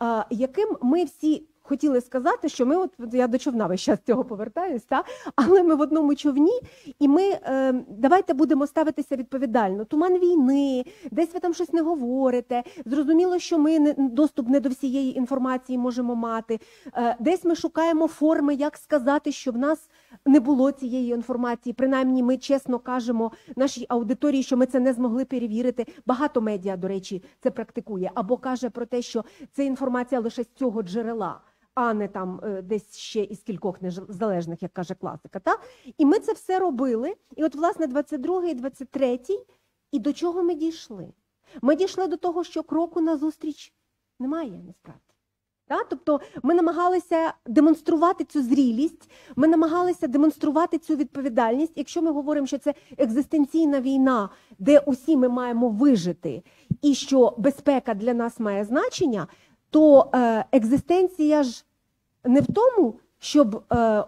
яким ми всі хотіли сказати, що ми, от я до човна весь час цього повертаюсь, але ми в одному човні, і ми давайте будемо ставитися відповідально. Туман війни, десь ви там щось не говорите, зрозуміло, що ми доступ не до всієї інформації можемо мати, десь ми шукаємо форми, як сказати, що в нас не було цієї інформації, принаймні ми чесно кажемо нашій аудиторії, що ми це не змогли перевірити. Багато медіа, до речі, це практикує, або каже про те, що це інформація лише з цього джерела, а не там десь ще із кількох незалежних, як каже класика. Та? І ми це все робили. І от, власне, 22-й, 23-й, і до чого ми дійшли? Ми дійшли до того, що кроку назустріч немає, насправді. Та? Тобто ми намагалися демонструвати цю зрілість, ми намагалися демонструвати цю відповідальність. Якщо ми говоримо, що це екзистенційна війна, де усі ми маємо вижити, і що безпека для нас має значення, то екзистенція ж не в тому, щоб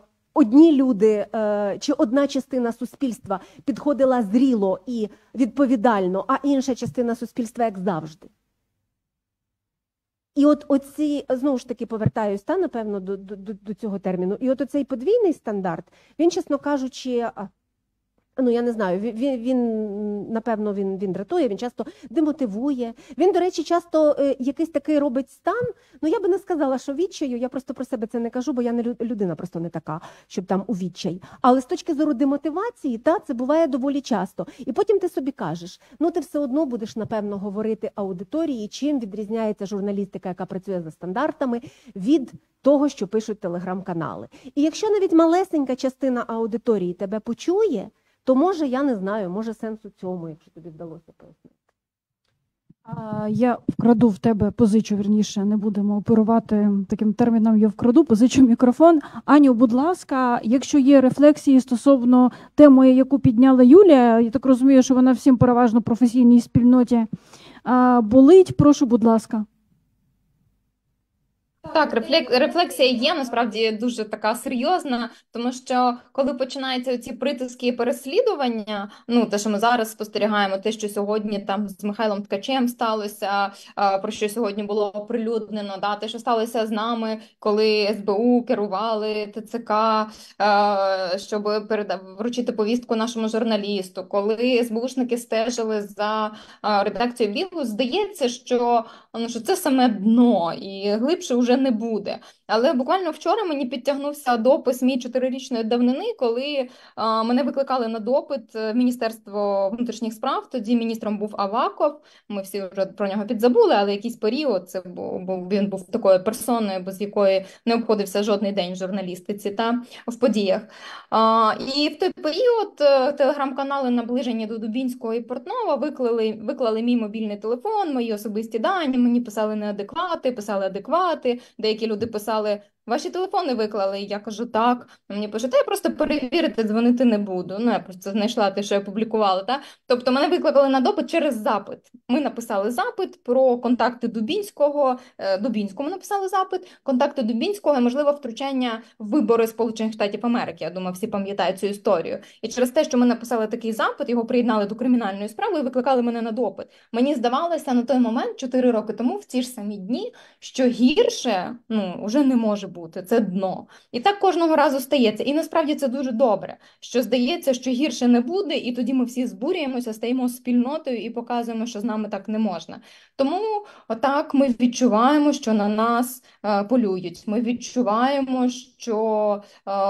одні люди чи одна частина суспільства підходила зріло і відповідально, а інша частина суспільства як завжди. І от оці, знову ж таки, повертаюсь, напевно, до цього терміну. І от оцей подвійний стандарт, він, чесно кажучи, я не знаю, напевно, він дратує, він часто демотивує. Він, до речі, часто якийсь такий робить стан, я би не сказала, що відчаю, я просто про себе це не кажу, бо я не людина просто не така, щоб там у відчай. Але з точки зору демотивації, це буває доволі часто. І потім ти собі кажеш, ти все одно будеш, напевно, говорити аудиторії, чим відрізняється журналістика, яка працює за стандартами, від того, що пишуть телеграм-канали. І якщо навіть малесенька частина аудиторії тебе почує, то може, я не знаю, може сенс у цьому, якщо тобі вдалося пояснити. Я вкраду в тебе, позичу, вірніше, не будемо оперувати таким терміном, я вкраду, позичу мікрофон. Аню, будь ласка, якщо є рефлексії стосовно теми, яку підняла Юлія, я так розумію, що вона всім переважно професійній спільноті болить, прошу, будь ласка. Так, рефлексія є насправді дуже така серйозна, тому що коли починаються ці притиски і переслідування, ну те, що ми зараз спостерігаємо, те, що сьогодні там з Михайлом Ткачем сталося, про що сьогодні було оприлюднено, да, те, що сталося з нами, коли СБУ керували ТЦК, щоб вручити повістку нашому журналісту, коли СБУшники стежили за редакцією Бігу, здається, що це саме дно і глибше вже не буде. Але буквально вчора мені підтягнувся допис мій 4-річної давнини, коли мене викликали на допит в Міністерство внутрішніх справ. Тоді міністром був Аваков. Ми всі вже про нього підзабули, але якийсь період він був такою персоною, без якої не обходився жодний день в журналістиці та в подіях. І в той період телеграм-канали, наближені до Дубінського і Портнова, виклали мій мобільний телефон, мої особисті дані, мені писали неадеквати, писали адеквати, деякі люди писали, ваші телефони виклали, і я кажу, так. Мені пишуть, я просто перевірити, дзвонити не буду. Ну, я просто знайшла те, що я публікувала. Та? Тобто мене викликали на допит через запит. Ми написали запит про контакти Дубінському написали запит, контакти Дубінського і, можливо, втручання в вибори Сполучених Штатів Америки. Я думаю, всі пам'ятають цю історію. І через те, що ми написали такий запит, його приєднали до кримінальної справи і викликали мене на допит. Мені здавалося на той момент, 4 роки тому, в ті ж самі дні, що гірше, вже не може бути, це дно. І так кожного разу стається. І насправді це дуже добре, що здається, що гірше не буде, і тоді ми всі збурюємося, стаємо спільнотою і показуємо, що з нами так не можна. Тому отак ми відчуваємо, що на нас полюють. Ми відчуваємо, що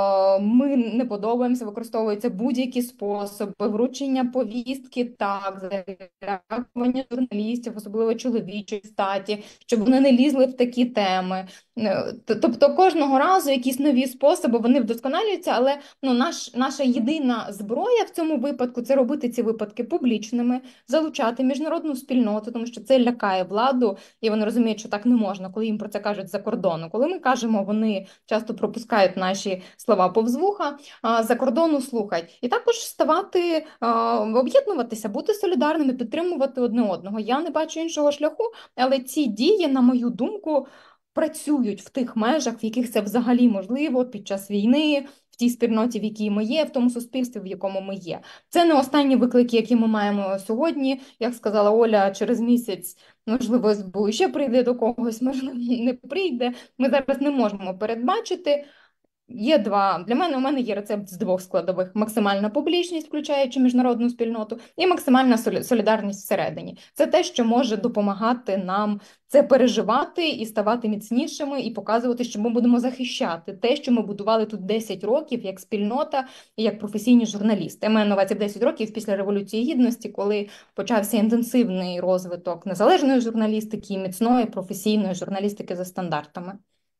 ми не подобаємося, використовуються будь-які способи, вручення повістки, так, залякування журналістів, особливо чоловічої статі, щоб вони не лізли в такі теми. Тобто кожного разу якісь нові способи, вони вдосконалюються, але наша єдина зброя в цьому випадку – це робити ці випадки публічними, залучати міжнародну спільноту, тому що це лякає владу, і вони розуміють, що так не можна, коли їм про це кажуть за кордону. Коли ми кажемо, вони часто пропускають наші слова повз вуха, за кордону слухають. І також ставати, об'єднуватися, бути солідарними, підтримувати одне одного. Я не бачу іншого шляху, але ці дії, на мою думку, працюють в тих межах, в яких це взагалі можливо під час війни, в тій спільноті, в якій ми є, в тому суспільстві, в якому ми є. Це не останні виклики, які ми маємо сьогодні. Як сказала Оля, через місяць, можливо, СБУ ще прийде до когось, можливо, не прийде. Ми зараз не можемо передбачити. Є у мене є рецепт з 2 складових. Максимальна публічність, включаючи міжнародну спільноту, і максимальна солідарність всередині. Це те, що може допомагати нам це переживати і ставати міцнішими, і показувати, що ми будемо захищати те, що ми будували тут 10 років як спільнота і як професійні журналісти. Я маю на увазі 10 років після Революції Гідності, коли почався інтенсивний розвиток незалежної журналістики і міцної професійної журналістики за стандартами.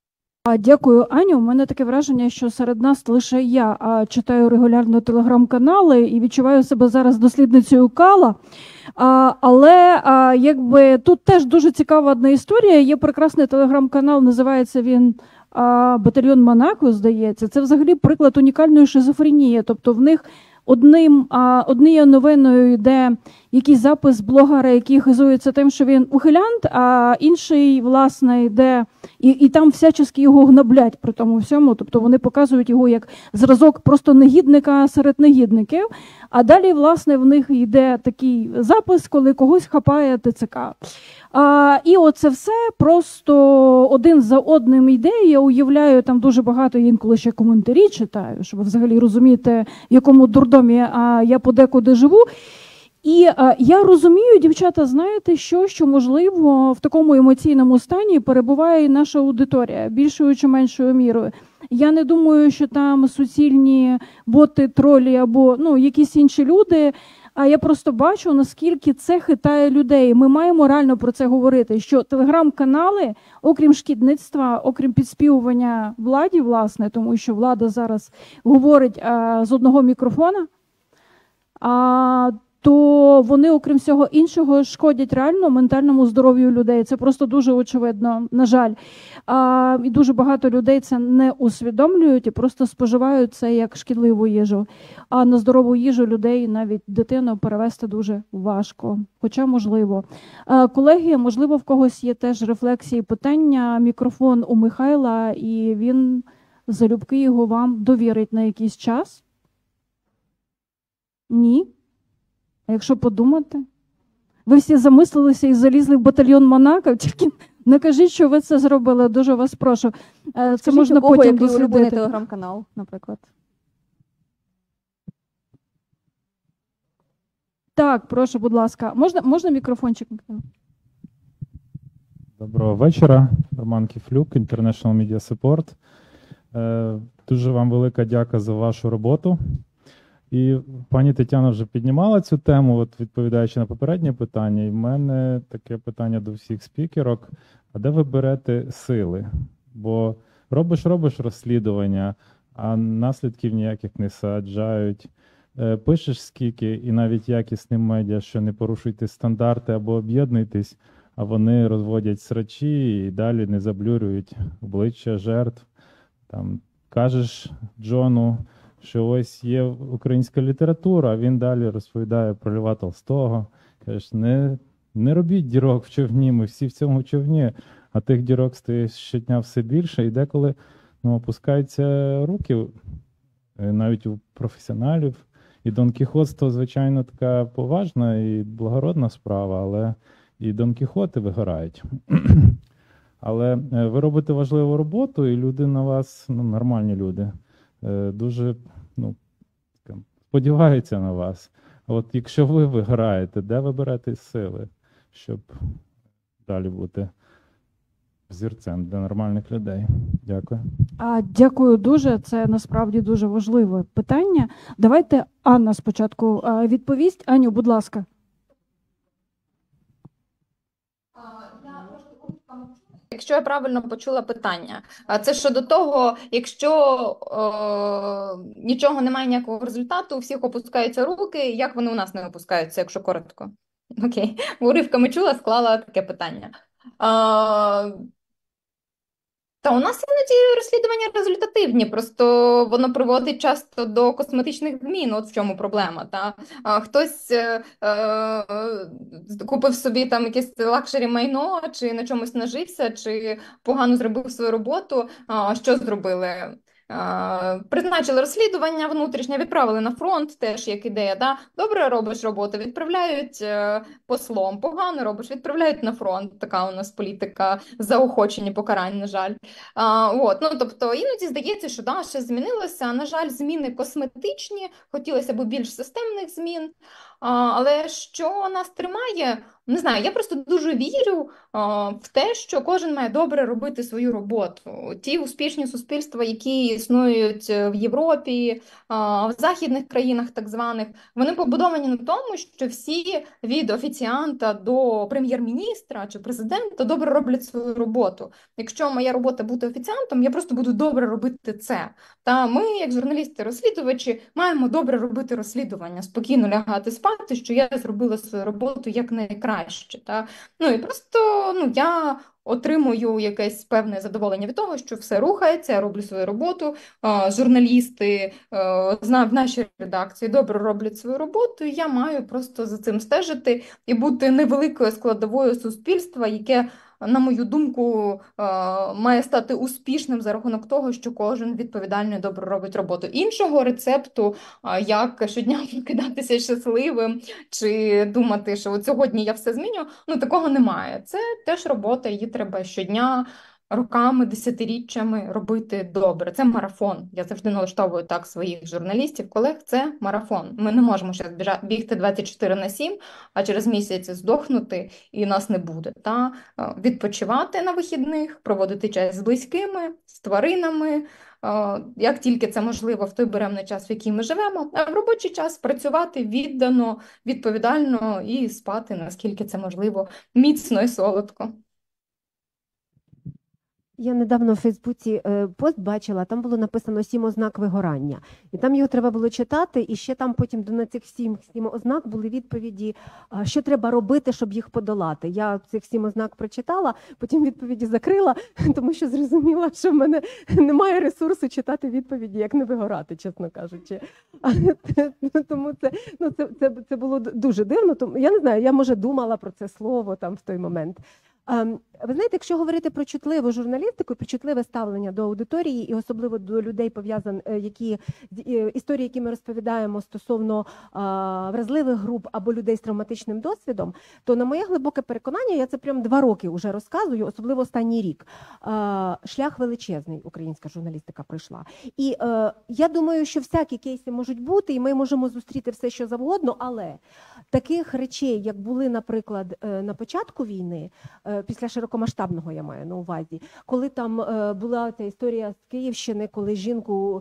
Дякую, Аню. У мене таке враження, що серед нас лише я читаю регулярно телеграм-канали і відчуваю себе зараз дослідницею Кала. Але якби тут теж дуже цікава одна історія. Є прекрасний телеграм-канал, називається він «Батальйон Монако», здається. Це взагалі приклад унікальної шизофренії. Тобто в них однією новиною йде якийсь запис блогера, який хизується тим, що він ухилянт, а інший, власне, йде і там всячески його гноблять при тому всьому. Тобто вони показують його як зразок просто негідника серед негідників. А далі, власне, в них йде такий запис, коли когось хапає ТЦК. І оце все просто один за одним йде. Я уявляю, там дуже багато, я інколи ще коментарі читаю, щоб ви взагалі розумієте, в якому дурдомі я подекуди живу. І я розумію, дівчата, знаєте, що можливо в такому емоційному стані перебуває і наша аудиторія, більшою чи меншою мірою. Я не думаю, що там суцільні боти, тролі або якісь інші люди, а я просто бачу, наскільки це хитає людей. Ми маємо реально про це говорити, що телеграм-канали, окрім шкідництва, окрім підспівування владі, власне, тому що влада зараз говорить з одного мікрофона, то вони, окрім всього іншого, шкодять реально ментальному здоров'ю людей. Це просто дуже очевидно, на жаль. І дуже багато людей це не усвідомлюють і просто споживають це як шкідливу їжу. А на здорову їжу людей, навіть дитину, перевести дуже важко. Хоча можливо. Колеги, можливо, в когось є теж рефлексії, питання. Мікрофон у Михайла, і він залюбки його вам довірить на якийсь час. Ні? А якщо подумати? Ви всі замислилися і залізли в батальйон Монако, тільки не кажіть, що ви це зробили. Дуже вас прошу. Це Скажіть, можна у кого потім який улюблений дослідити. телеграм-канал, наприклад? Так, прошу, будь ласка. Можна мікрофончик? Доброго вечора. Роман Кіфлюк, International Media Support. Дуже вам велика дяка за вашу роботу. І пані Тетяна вже піднімала цю тему, от відповідаючи на попереднє питання. І в мене таке питання до всіх спікерок. А де ви берете сили? Бо робиш розслідування, а наслідків ніяких не саджають. Пишеш скільки, і навіть якісним медіа, що не порушуйте стандарти або об'єднуйтесь, а вони розводять срачі і далі не заблюрюють обличчя жертв. Там кажеш Джону, що ось є українська література, а він далі розповідає про Льва Толстого. Кажеш, не робіть дірок в човні, ми всі в цьому човні, а тих дірок стає щодня все більше, і деколи опускаються руки навіть у професіоналів. І донкіхотство, звичайно, така поважна і благородна справа, але і донкіхоти вигорають. Але ви робите важливу роботу, і люди на вас, нормальні люди, дуже сподіваються на вас. От якщо ви виграєте, де ви берете сили, щоб далі бути взірцем для нормальних людей? Дякую. Дякую дуже. Це насправді дуже важливе питання. Давайте Анна спочатку відповість. Аню, будь ласка. Якщо я правильно почула питання, це щодо того, якщо нічого немає, ніякого результату, у всіх опускаються руки, як вони у нас не опускаються, якщо коротко? Окей, уривками чула, склала таке питання. Та у нас іноді розслідування результативні, просто воно приводить часто до косметичних змін, от в чому проблема. Та? Хтось купив собі там якесь лакшері майно, чи на чомусь нажився, чи погано зробив свою роботу. Що зробили? Призначили розслідування внутрішнє, відправили на фронт, теж як ідея. Да? Добре робиш роботу, відправляють послом, погано робиш, відправляють на фронт. Така у нас політика заохочення покарань, на жаль. Тобто іноді здається, що да, ще змінилося. На жаль, зміни косметичні, хотілося б більш системних змін. Але що нас тримає? Не знаю, я просто дуже вірю в те, що кожен має добре робити свою роботу. Ті успішні суспільства, які існують в Європі, в західних країнах так званих, вони побудовані на тому, що всі від офіціанта до прем'єр-міністра чи президента добре роблять свою роботу. Якщо моя робота бути офіціантом, я просто буду добре робити це. Та ми, як журналісти-розслідувачі, маємо добре робити розслідування, спокійно лягати спати, що я зробила свою роботу якнайкраще. Та? І просто я отримую якесь певне задоволення від того, що все рухається, я роблю свою роботу, журналісти в нашій редакції добре роблять свою роботу, і я маю просто за цим стежити і бути невеликою складовою суспільства, яке, на мою думку, має стати успішним за рахунок того, що кожен відповідально і добре робить роботу. Іншого рецепту, як щодня прокидатися щасливим, чи думати, що от сьогодні я все зміню, такого немає. Це теж робота, її треба щодня, роками, десятиріччями робити добре. Це марафон. Я завжди налаштовую так своїх журналістів, колег, це марафон. Ми не можемо ще бігти 24/7, а через місяць здохнути і нас не буде. Та? Відпочивати на вихідних, проводити час з близькими, з тваринами, як тільки це можливо в той буремний час, в який ми живемо, а в робочий час працювати віддано, відповідально і спати, наскільки це можливо, міцно і солодко. Я недавно в Фейсбуці пост бачила, там було написано 7 ознак вигорання. І там його треба було читати, і ще там потім на цих 7 ознак були відповіді, що треба робити, щоб їх подолати. Я цих 7 ознак прочитала, потім відповіді закрила, тому що зрозуміла, що в мене немає ресурсу читати відповіді, як не вигорати, чесно кажучи. Тому це було дуже дивно. Тому, я не знаю, я, може, думала про це слово там в той момент. Ви знаєте, якщо говорити про чутливу журналістику, про чутливе ставлення до аудиторії і особливо до людей, історії, які ми розповідаємо стосовно вразливих груп або людей з травматичним досвідом, то на моє глибоке переконання, я це прям 2 роки вже розказую, особливо останній рік, шлях величезний українська журналістика пройшла. І я думаю, що всякі кейси можуть бути, і ми можемо зустріти все, що завгодно, але таких речей, як були, наприклад, на початку війни, після широкомасштабного, я маю на увазі, коли там була ця історія з Київщини, коли жінку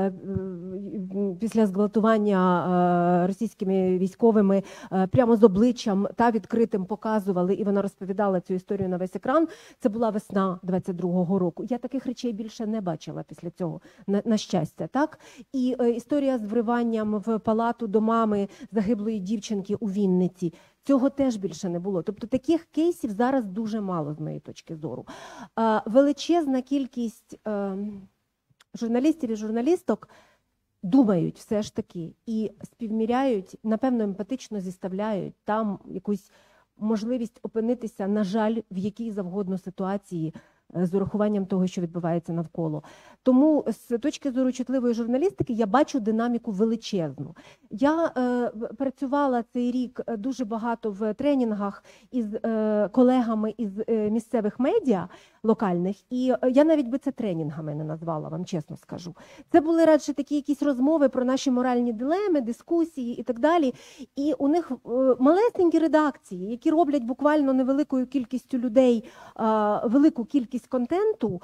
після зґвалтування російськими військовими прямо з обличчям та відкритим показували, і вона розповідала цю історію на весь екран, це була весна 22-го року. Я таких речей більше не бачила після цього, на щастя. Так? І історія з вриванням в палату до мами загиблої дівчинки у Вінниці, цього теж більше не було. Тобто таких кейсів зараз дуже мало, з моєї точки зору. Величезна кількість журналістів і журналісток думають все ж таки і співміряють, напевно, емпатично зіставляють там якусь можливість опинитися, на жаль, в якій завгодно ситуації, з урахуванням того, що відбувається навколо. Тому з точки зору чутливої журналістики я бачу динаміку величезну. Я працювала цей рік дуже багато в тренінгах із колегами із місцевих медіа локальних, і я навіть би це тренінгами не назвала, вам чесно скажу. Це були радше такі якісь розмови про наші моральні дилеми, дискусії і так далі. І у них малесенькі редакції, які роблять буквально невеликою кількістю людей велику кількість контенту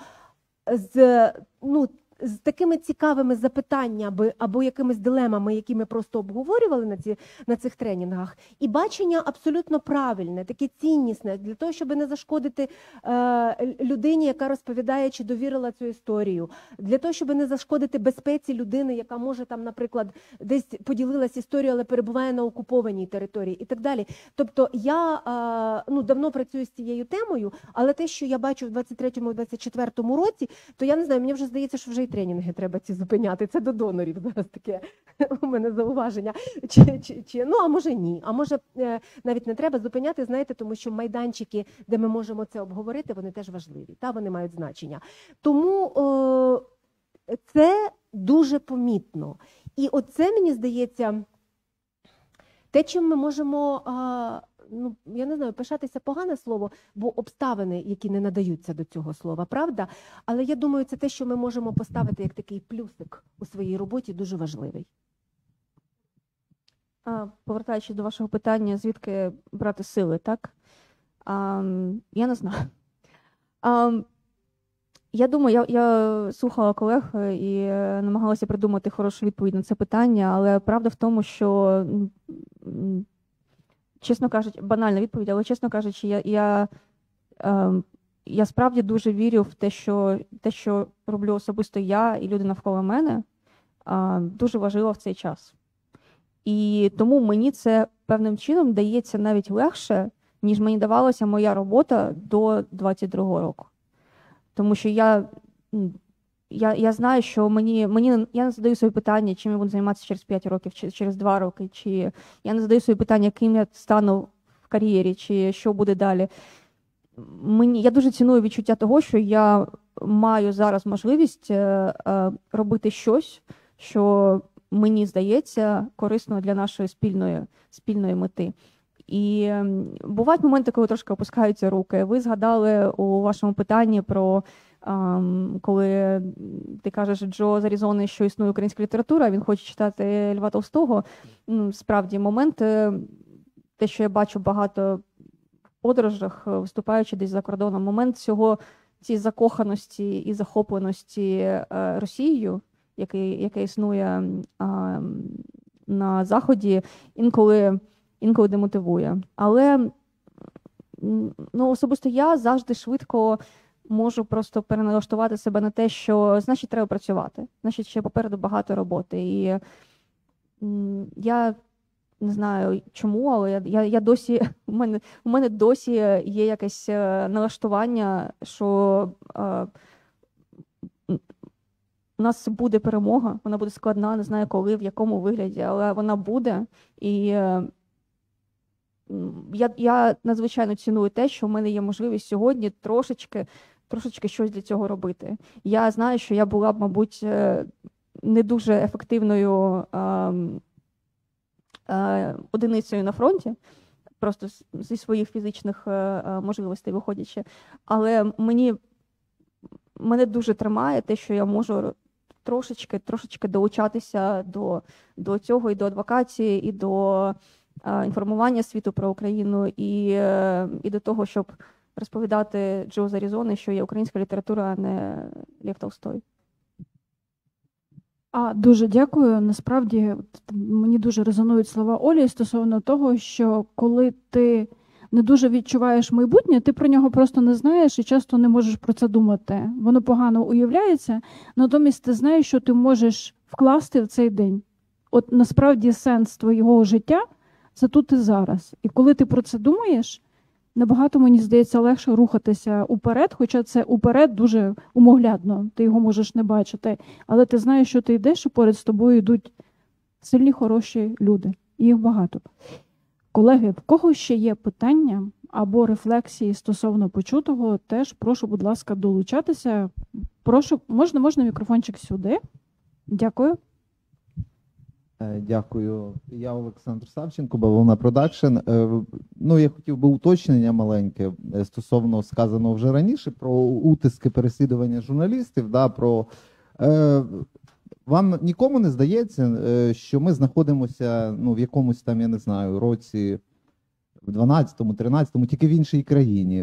з такими цікавими запитаннями або якимись дилемами, які ми просто обговорювали на цих тренінгах, і бачення абсолютно правильне, таке ціннісне, для того, щоб не зашкодити людині, яка розповідає, чи довірила цю історію, для того, щоб не зашкодити безпеці людини, яка може там, наприклад, десь поділилась історією, але перебуває на окупованій території і так далі. Тобто я давно працюю з цією темою, але те, що я бачу в 23-24 році, то я не знаю, мені вже здається, що вже тренінги треба ці зупиняти. Це до донорів зараз таке у мене зауваження. А може ні. А може навіть не треба зупиняти, знаєте, тому що майданчики, де ми можемо це обговорити, вони теж важливі. Вони мають значення. Тому це дуже помітно. І оце, мені здається, те, чим ми можемо, я не знаю, пишатися погане слово, бо обставини, які не надаються до цього слова, правда? Але я думаю, це те, що ми можемо поставити як такий плюсик у своїй роботі, дуже важливий. Повертаючись до вашого питання, звідки брати сили, так? Я не знаю. Я думаю, я слухала колег і намагалася придумати хорошу відповідь на це питання, але правда в тому, що, чесно кажучи, банальна відповідь, але, чесно кажучи, я справді дуже вірю в те, що роблю особисто я і люди навколо мене, дуже важливо в цей час. І тому мені це певним чином дається навіть легше, ніж мені давалася моя робота до 22-го року. Тому що я знаю, що я не задаю собі питання, чим я буду займатися через 5 років, чи через 2 роки, чи я не задаю собі питання, ким я стану в кар'єрі, чи що буде далі. Я дуже ціную відчуття того, що я маю зараз можливість робити щось, що мені здається корисно для нашої спільної мети. І бувають моменти, коли трошки опускаються руки. Ви згадали у вашому питанні про, коли ти кажеш Джо з Аризони, що існує українська література, він хоче читати Льва Толстого. Справді, момент, те, що я бачу багато в подорожах, виступаючи десь за кордоном, момент цієї закоханості і захопленості Росією, яке існує на Заході, інколи демотивує. Але особисто я завжди швидко можу просто переналаштувати себе на те, що значить треба працювати, значить ще попереду багато роботи. І я не знаю чому, але я досі, у мене досі є якесь налаштування, що у нас буде перемога, вона буде складна, не знаю коли, в якому вигляді, але вона буде. І я надзвичайно ціную те, що в мене є можливість сьогодні трошечки щось для цього робити. Я знаю, що я була б, мабуть, не дуже ефективною одиницею на фронті, просто зі своїх фізичних можливостей виходячи. Але мене дуже тримає те, що я можу трошечки долучатися до цього, і до адвокації, і до інформування світу про Україну, і до того, щоб розповідати Джо з Аризони, що є українська література, а не Лев Толстой. Дуже дякую. Насправді мені дуже резонують слова Олі стосовно того, що коли ти не дуже відчуваєш майбутнє, ти про нього просто не знаєш і часто не можеш про це думати. Воно погано уявляється, натомість ти знаєш, що ти можеш вкласти в цей день. От насправді сенс твого життя – це тут і зараз. І коли ти про це думаєш, набагато, мені здається, легше рухатися уперед, хоча це уперед дуже умоглядно, ти його можеш не бачити. Але ти знаєш, що ти йдеш, і поряд з тобою йдуть сильні, хороші люди. І їх багато. Колеги, в кого ще є питання або рефлексії стосовно почутого, теж прошу, будь ласка, долучатися. Прошу, можна мікрофончик сюди? Дякую. Дякую. Я Олександр Савченко, Бавовна Продакшн. Я хотів би уточнення маленьке стосовно сказаного вже раніше про утиски переслідування журналістів. Вам нікому не здається, що ми знаходимося в якомусь там, я не знаю, році в 12-му, 13-му, тільки в іншій країні.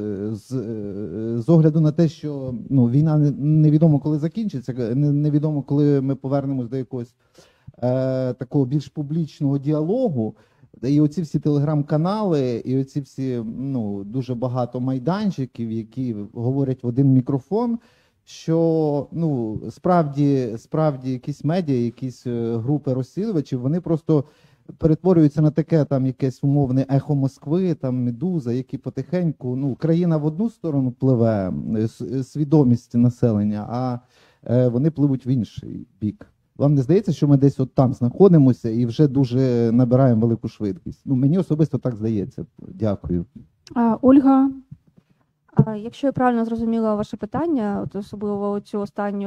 З огляду на те, що війна невідомо коли закінчиться, невідомо коли ми повернемось до якогось такого більш публічного діалогу, і оці всі телеграм-канали, і оці всі дуже багато майданчиків, які говорять в один мікрофон, що справді якісь медіа, якісь групи розслідувачів, вони просто перетворюються на таке там якесь умовне ехо Москви, там Медуза, які потихеньку, країна в одну сторону пливе, свідомість населення, а вони пливуть в інший бік. Вам не здається, що ми десь от там знаходимося і вже дуже набираємо велику швидкість? Мені особисто так здається. Дякую. Ольга? Якщо я правильно зрозуміла ваше питання, от особливо цю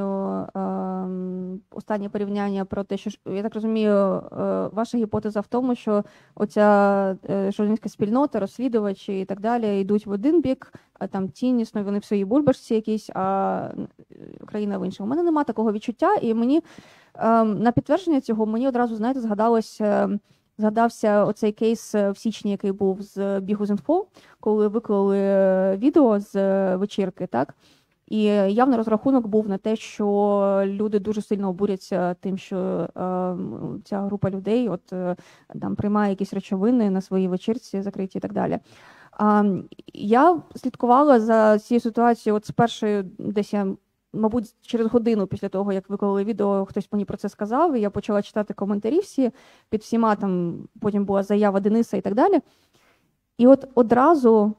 останнє порівняння про те, що, я так розумію, ваша гіпотеза в тому, що оця журналістська спільнота, розслідувачі і так далі йдуть в один бік, а там ціннісно, вони в своїй бульбашці якісь, а Україна в іншому. У мене немає такого відчуття, і мені на підтвердження цього мені одразу, знаєте, згадався оцей кейс в січні, який був з Bihus.info, коли виклали відео з вечірки, так? І явно розрахунок був на те, що люди дуже сильно обуряться тим, що ця група людей там приймає якісь речовини на своїй вечірці закриті і так далі. Я слідкувала за цією ситуацією з першої, десь я, мабуть, через годину після того, як виклали відео, хтось мені про це сказав, і я почала читати коментарі всі, під всіма там, потім була заява Дениса і так далі. І от одразу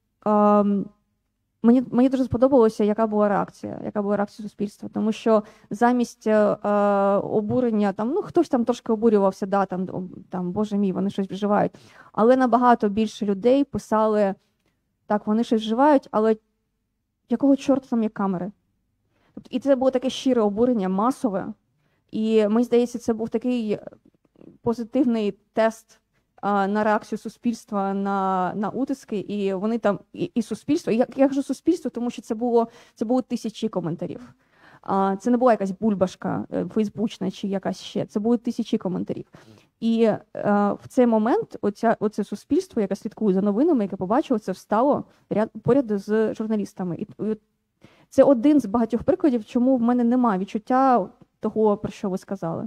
мені дуже сподобалося, яка була реакція суспільства. Тому що замість обурення, хтось там трошки обурювався, там, боже мій, вони щось вживають. Але набагато більше людей писали, так, вони щось вживають, але якого чорта там є камери? І це було таке щире обурення, масове. І мені здається, це був такий позитивний тест на реакцію суспільства на утиски. І вони там, і суспільство, я кажу суспільство, тому що це було тисячі коментарів. Це не була якась бульбашка фейсбучна чи якась ще, це були тисячі коментарів. І в цей момент оце суспільство, яке слідкує за новинами, яке побачило, це встало поряд з журналістами. І це один з багатьох прикладів, чому в мене немає відчуття того, про що ви сказали.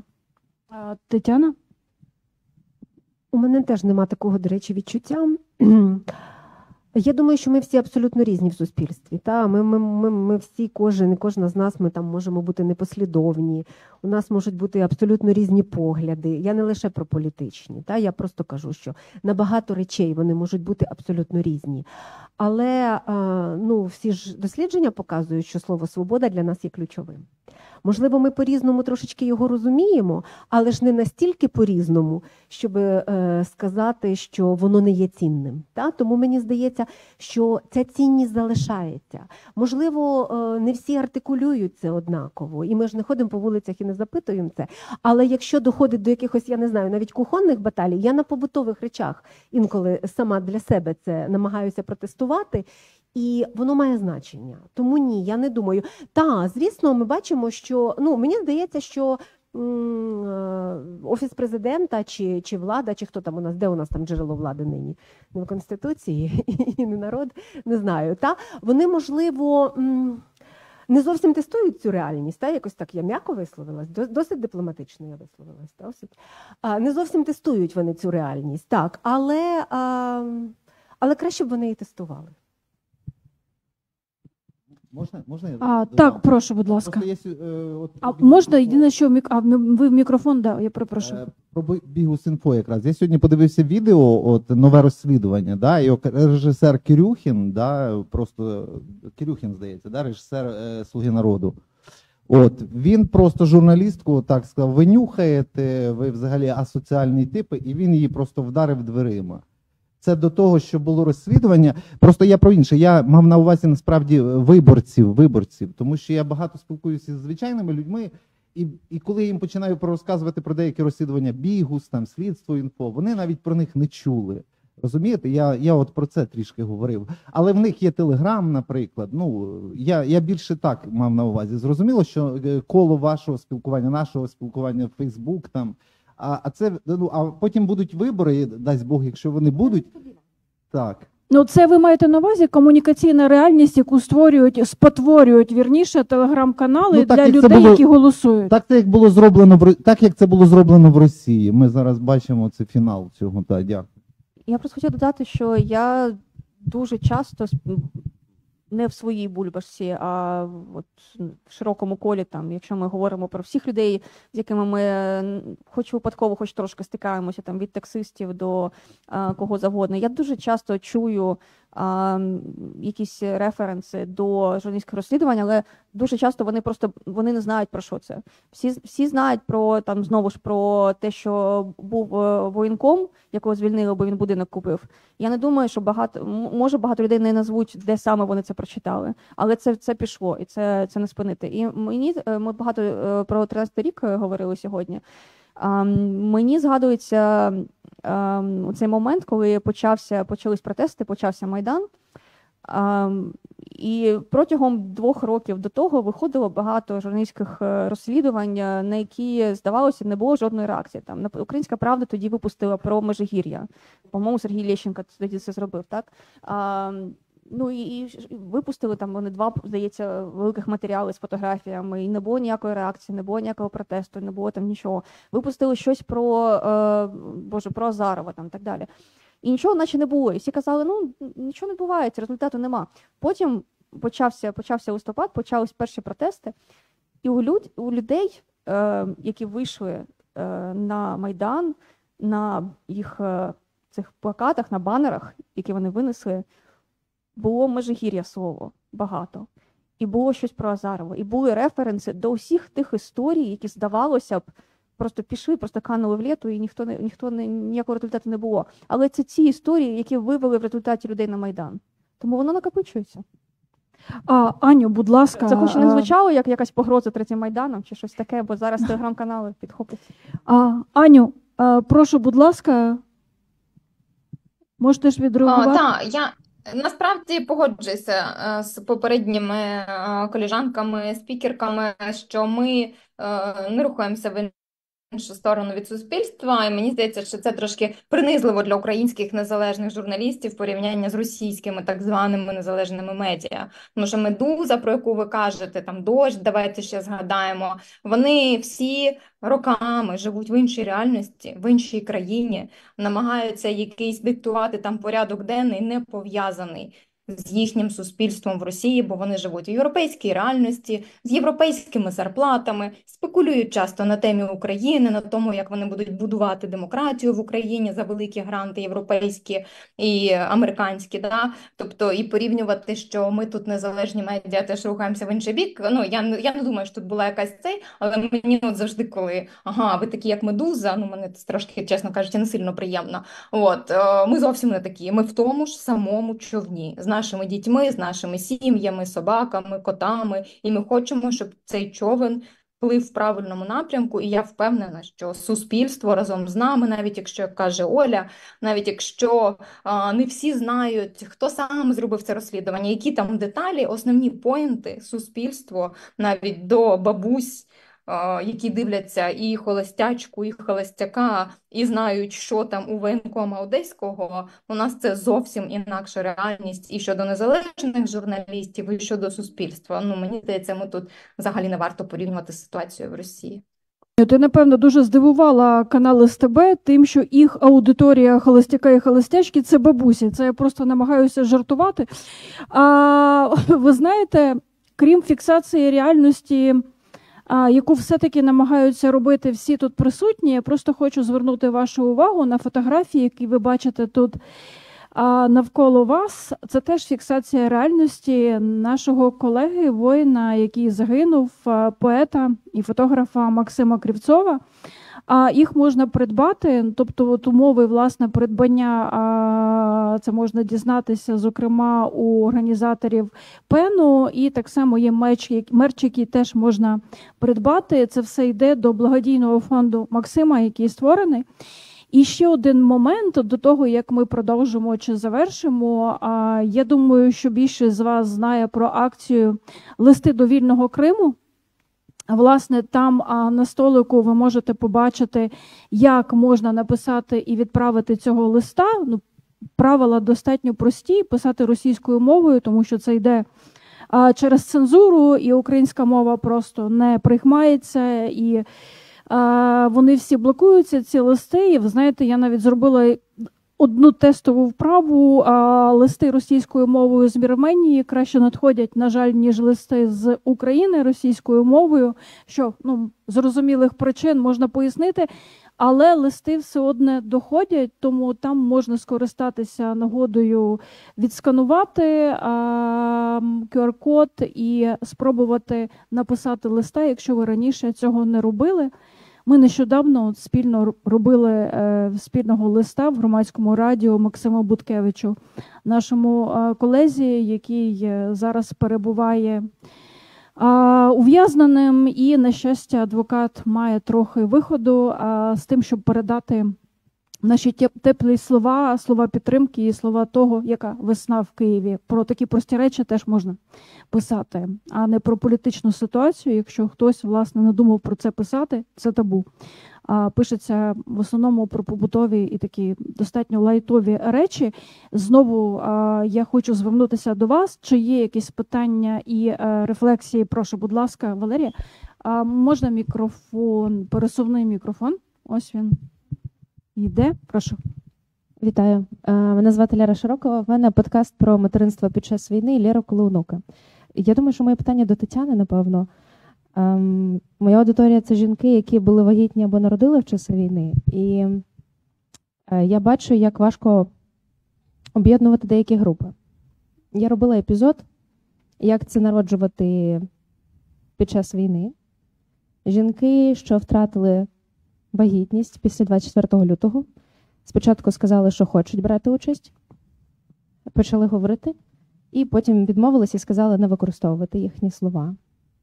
Тетяна? У мене теж нема такого, до речі, відчуття. Я думаю, що ми всі абсолютно різні в суспільстві. Та? Ми всі, кожна з нас, ми там можемо бути непослідовні, у нас можуть бути абсолютно різні погляди. Я не лише про політичні, та? Я просто кажу, що на багато речей вони можуть бути абсолютно різні. Але ну, всі ж дослідження показують, що слово «свобода» для нас є ключовим. Можливо, ми по-різному трошечки його розуміємо, але ж не настільки по-різному, щоб сказати, що воно не є цінним. Та? Тому мені здається, що ця цінність залишається. Можливо, не всі артикулюють це однаково, і ми ж не ходимо по вулицях і не запитуємо це. Але якщо доходить до якихось, я не знаю, навіть кухонних баталій, я на побутових речах інколи сама для себе це намагаюся протестувати, і воно має значення. Тому ні, я не думаю. Та, звісно, ми бачимо, що, ну, мені здається, що Офіс президента чи влада, чи хто там у нас, де у нас там джерело влади нині? Не в Конституції і не народ, не знаю. Та? Вони, можливо, не зовсім тестують цю реальність, та? Якось так я м'яко висловилась, досить дипломатично я висловилась. Досить. Не зовсім тестують вони цю реальність, так, але краще б вони її тестували. Можна я Так, додам? прошу, будь ласка. Просто є, Можна, єдине, що ви в мікрофон, да, я перепрошую. Про Бігус.Інфо якраз. Я сьогодні подивився відео, нове розслідування, да, і режисер Кирюхін, да, просто Кирюхін, здається, да, режисер «Слуги народу». Він просто журналістку так сказав: ви нюхаєте, ви взагалі асоціальні типи, і він її просто вдарив дверима. Це до того, що було розслідування. Просто я про інше. Я мав на увазі насправді виборців, тому що я багато спілкуюся з звичайними людьми, і коли я їм починаю розказувати про деякі розслідування Бігус, там, Слідство.Інфо, вони навіть про них не чули. Розумієте? Я от про це трішки говорив. Але в них є Телеграм, наприклад. Ну, я більше так мав на увазі. Зрозуміло, що коло вашого спілкування, нашого спілкування, Фейсбук там. А потім будуть вибори, дасть Бог, якщо вони будуть. Так. Ну, це ви маєте на увазі комунікаційна реальність, яку спотворюють, вірніше, телеграм-канали для людей, які голосують. Так як це було зроблено в Росії. Ми зараз бачимо це фінал цього. Так, дякую. Я просто хотіла додати, що я дуже часто, не в своїй бульбашці, а от в широкому колі, там, якщо ми говоримо про всіх людей, з якими ми хоч випадково, хоч трошки стикаємося, там, від таксистів до кого завгодно, я дуже часто чую якісь референси до журналістських розслідувань, але дуже часто вони не знають про що це. Всі знають про, там, знову ж, про те, що був воєнком, якого звільнили, бо він будинок купив. Я не думаю, що багато людей не назвуть, де саме вони це прочитали, але це пішло, і це не спинити. І ми багато про 13-й рік говорили сьогодні. Мені згадується цей момент, коли почались протести, почався Майдан. І протягом 2 років до того виходило багато журналістських розслідувань, на які, здавалося, не було жодної реакції. Там Українська Правда тоді випустила про Межигір'я. По-моєму, Сергій Лещенко тоді це зробив, так? Ну і випустили там вони 2, здається, великих матеріали з фотографіями, і не було ніякої реакції, не було ніякого протесту, не було там нічого. Випустили щось про Азарова, там, так далі. І нічого наче не було. І всі казали, ну, нічого не відбувається, результату нема. Потім почався листопад, почались перші протести, і у людей, які вийшли на Майдан, на їх цих плакатах, на банерах, які вони винесли, було Межигір'я слово багато. І було щось про Азарова. І були референси до усіх тих історій, які, здавалося б, просто пішли, просто канули в літу, і ніякого результату не було. Але це ці історії, які вивели в результаті людей на Майдан. Тому воно накопичується. Аню, будь ласка. Це хоч не звучало як якась погроза третім Майданом чи щось таке, бо зараз телеграм-канали підхоплять. Аню, прошу, будь ласка, можете ж відреагувати? Так, я насправді погоджуюся з попередніми колежанками, спікерками, що ми не рухаємося в іншу сторону від суспільства, і мені здається, що це трошки принизливо для українських незалежних журналістів в порівнянні з російськими так званими незалежними медіа. Тому що «Медуза», про яку ви кажете, там «Дождь», давайте ще згадаємо, вони всі роками живуть в іншій реальності, в іншій країні, намагаються якийсь диктувати там порядок денний, не пов'язаний з їхнім суспільством в Росії, бо вони живуть в європейській реальності, з європейськими зарплатами, спекулюють часто на темі України, на тому, як вони будуть будувати демократію в Україні за великі гранти європейські і американські. Да? Тобто і порівнювати, що ми тут незалежні медіа теж рухаємося в інший бік. Ну, я не думаю, що тут була якась цей, але мені от завжди, коли ви такі, як «Медуза», ну, мене це трошки, чесно кажучи, не сильно приємно. От, ми зовсім не такі. Ми в тому ж самому човні. З нашими дітьми, з нашими сім'ями, собаками, котами. І ми хочемо, щоб цей човен плив в правильному напрямку. І я впевнена, що суспільство разом з нами, навіть якщо, як каже Оля, навіть якщо не всі знають, хто сам зробив це розслідування, які там деталі, основні поінти суспільство, навіть до бабусь, які дивляться і «Холостячку», і «Холостяка», і знають, що там у воєнкома Одеського, у нас це зовсім інакша реальність і щодо незалежних журналістів, і щодо суспільства. Ну, мені здається, ми тут взагалі не варто порівнювати ситуацію в Росії. Ти, напевно, дуже здивувала канал СТБ тим, що їх аудиторія «Холостяка» і «Холостячки» – це бабусі. Це я просто намагаюся жартувати. Ви знаєте, крім фіксації реальності, яку все-таки намагаються робити всі тут присутні, я просто хочу звернути вашу увагу на фотографії, які ви бачите тут навколо вас. Це теж фіксація реальності нашого колеги, воїна, який загинув, поета і фотографа Максима Кривцова. Їх можна придбати, тобто от умови, власне, придбання, це можна дізнатися, зокрема, у організаторів ПЕНу, і так само є мерч, який теж можна придбати. Це все йде до благодійного фонду Максима, який створений. І ще один момент до того, як ми продовжимо чи завершимо. Я думаю, що більшість з вас знає про акцію «Листи до вільного Криму». Власне, там на столику ви можете побачити, як можна написати і відправити цього листа. Ну, правила достатньо прості, писати російською мовою, тому що це йде через цензуру, і українська мова просто не приймається, і вони всі блокуються, ці листи. І ви знаєте, я навіть зробила одну тестову вправу. Листи російською мовою з Вірменії краще надходять, на жаль, ніж листи з України російською мовою, що зрозумілих причин можна пояснити, але листи все одно доходять, тому там можна скористатися нагодою, відсканувати QR-код і спробувати написати листа, якщо ви раніше цього не робили. Ми нещодавно спільно робили спільного листа в громадському радіо Максиму Буткевичу, нашому колезі, який зараз перебуває ув'язненим, і, на щастя, адвокат має трохи виходу з тим, щоб передати наші теплі слова підтримки і слова того, яка весна в Києві. Про такі прості речі теж можна писати, а не про політичну ситуацію. Якщо хтось, власне, не думав про це писати, це табу. Пишеться в основному про побутові і такі достатньо лайтові речі. Знову я хочу звернутися до вас. Чи є якісь питання і рефлексії? Прошу, будь ласка, Валерія. Можна мікрофон, пересувний мікрофон? Ось він. Йде, прошу. Вітаю. Мене звати Лера Широкова. В мене подкаст про материнство під час війни «Лера коло онука». Я думаю, що моє питання до Тетяни, напевно. Моя аудиторія – це жінки, які були вагітні або народили в часи війни. І я бачу, як важко об'єднувати деякі групи. Я робила епізод, як це народжувати під час війни. Жінки, що втратили вагітність після 24 лютого. Спочатку сказали, що хочуть брати участь, почали говорити, і потім відмовилися і сказали не використовувати їхні слова.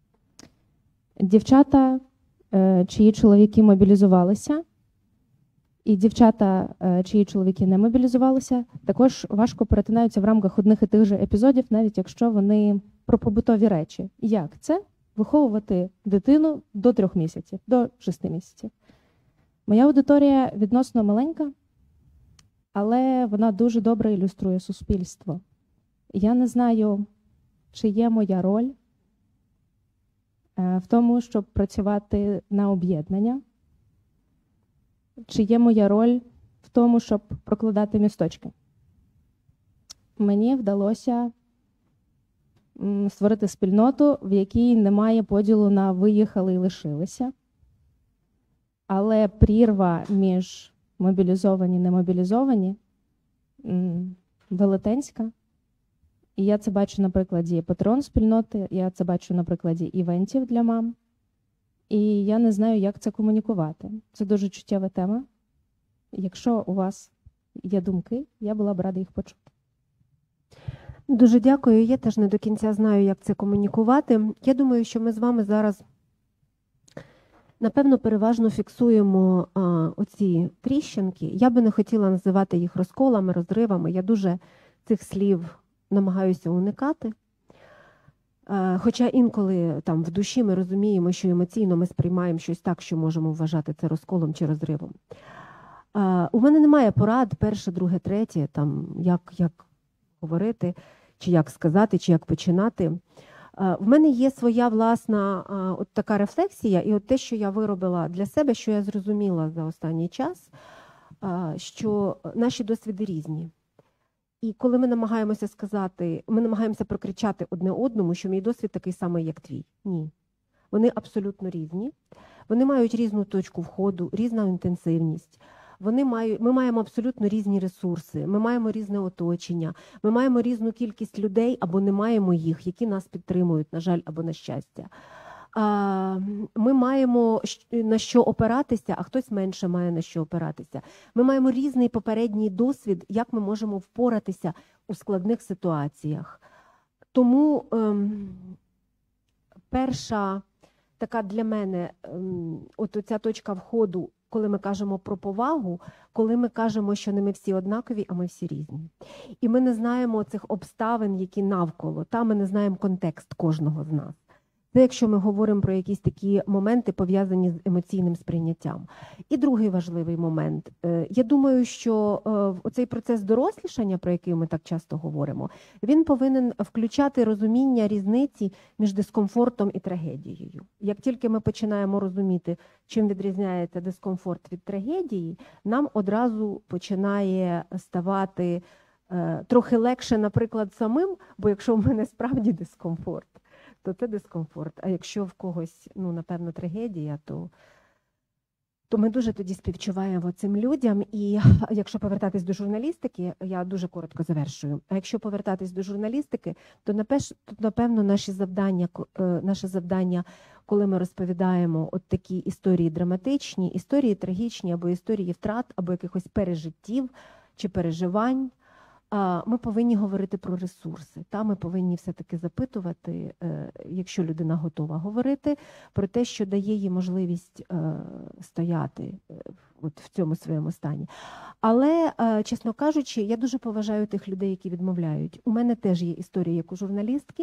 Дівчата, чиї чоловіки мобілізувалися, і дівчата, чиї чоловіки не мобілізувалися, також важко перетинаються в рамках одних і тих же епізодів, навіть якщо вони про побутові речі. Як це? Виховувати дитину до 3 місяців, до 6 місяців. Моя аудиторія відносно маленька, але вона дуже добре ілюструє суспільство. Я не знаю, чи є моя роль в тому, щоб працювати на об'єднання, чи є моя роль в тому, щоб прокладати місточки. Мені вдалося створити спільноту, в якій немає поділу на виїхали і лишилися. Але прірва між мобілізовані і немобілізовані велетенська. І я це бачу на прикладі Patreon-спільноти, я це бачу на прикладі івентів для мам. І я не знаю, як це комунікувати. Це дуже чуттєва тема. Якщо у вас є думки, я була б рада їх почути. Дуже дякую. Я теж не до кінця знаю, як це комунікувати. Я думаю, що ми з вами зараз, напевно, переважно фіксуємо оці тріщинки. Я би не хотіла називати їх розколами, розривами. Я дуже цих слів намагаюся уникати. Хоча інколи там в душі ми розуміємо, що емоційно ми сприймаємо щось так, що можемо вважати це розколом чи розривом. У мене немає порад перше, друге, третє, там, як говорити, чи як сказати, чи як починати. В мене є своя власна от така рефлексія, і от те, що я виробила для себе, що я зрозуміла за останній час, що наші досвіди різні. І коли ми намагаємося сказати, ми намагаємося прокричати одне одному, що мій досвід такий самий, як твій. Ні. Вони абсолютно різні. Вони мають різну точку входу, різну інтенсивність. Ми маємо абсолютно різні ресурси, ми маємо різне оточення, ми маємо різну кількість людей, або не маємо їх, які нас підтримують, на жаль, або на щастя. Ми маємо на що опиратися, а хтось менше має на що опиратися. Ми маємо різний попередній досвід, як ми можемо впоратися у складних ситуаціях. Тому перша така для мене от оця точка входу, коли ми кажемо про повагу, коли ми кажемо, що не ми всі однакові, а ми всі різні. І ми не знаємо цих обставин, які навколо, та ми не знаємо контекст кожного з нас. Це якщо ми говоримо про якісь такі моменти, пов'язані з емоційним сприйняттям. І другий важливий момент. Я думаю, що оцей процес дорослішання, про який ми так часто говоримо, він повинен включати розуміння різниці між дискомфортом і трагедією. Як тільки ми починаємо розуміти, чим відрізняється дискомфорт від трагедії, нам одразу починає ставати трохи легше, наприклад, самим, бо якщо в мене справді дискомфорт, то це дискомфорт. А якщо в когось, напевно, трагедія, то ми дуже тоді співчуваємо цим людям. І якщо повертатись до журналістики, я дуже коротко завершую, а якщо повертатись до журналістики, то, напевно, наше завдання, коли ми розповідаємо от такі історії драматичні, історії трагічні, або історії втрат, або якихось пережиттів чи переживань, ми повинні говорити про ресурси. Ми повинні все-таки запитувати, якщо людина готова говорити, про те, що дає їй можливість стояти от в цьому своєму стані. Але, чесно кажучи, я дуже поважаю тих людей, які відмовляють. У мене теж є історія, як у журналістки,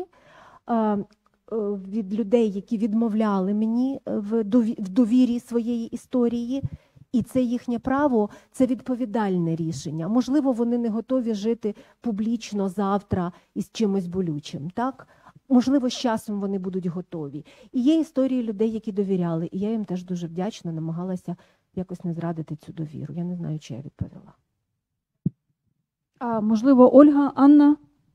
від людей, які відмовляли мені в довірі своєї історії. І це їхнє право, це відповідальне рішення. Можливо, вони не готові жити публічно завтра із чимось болючим, так? Можливо, з часом вони будуть готові. І є історії людей, які довіряли, і я їм теж дуже вдячна, намагалася якось не зрадити цю довіру. Я не знаю, чи я відповіла. Можливо, Ольга, Анна?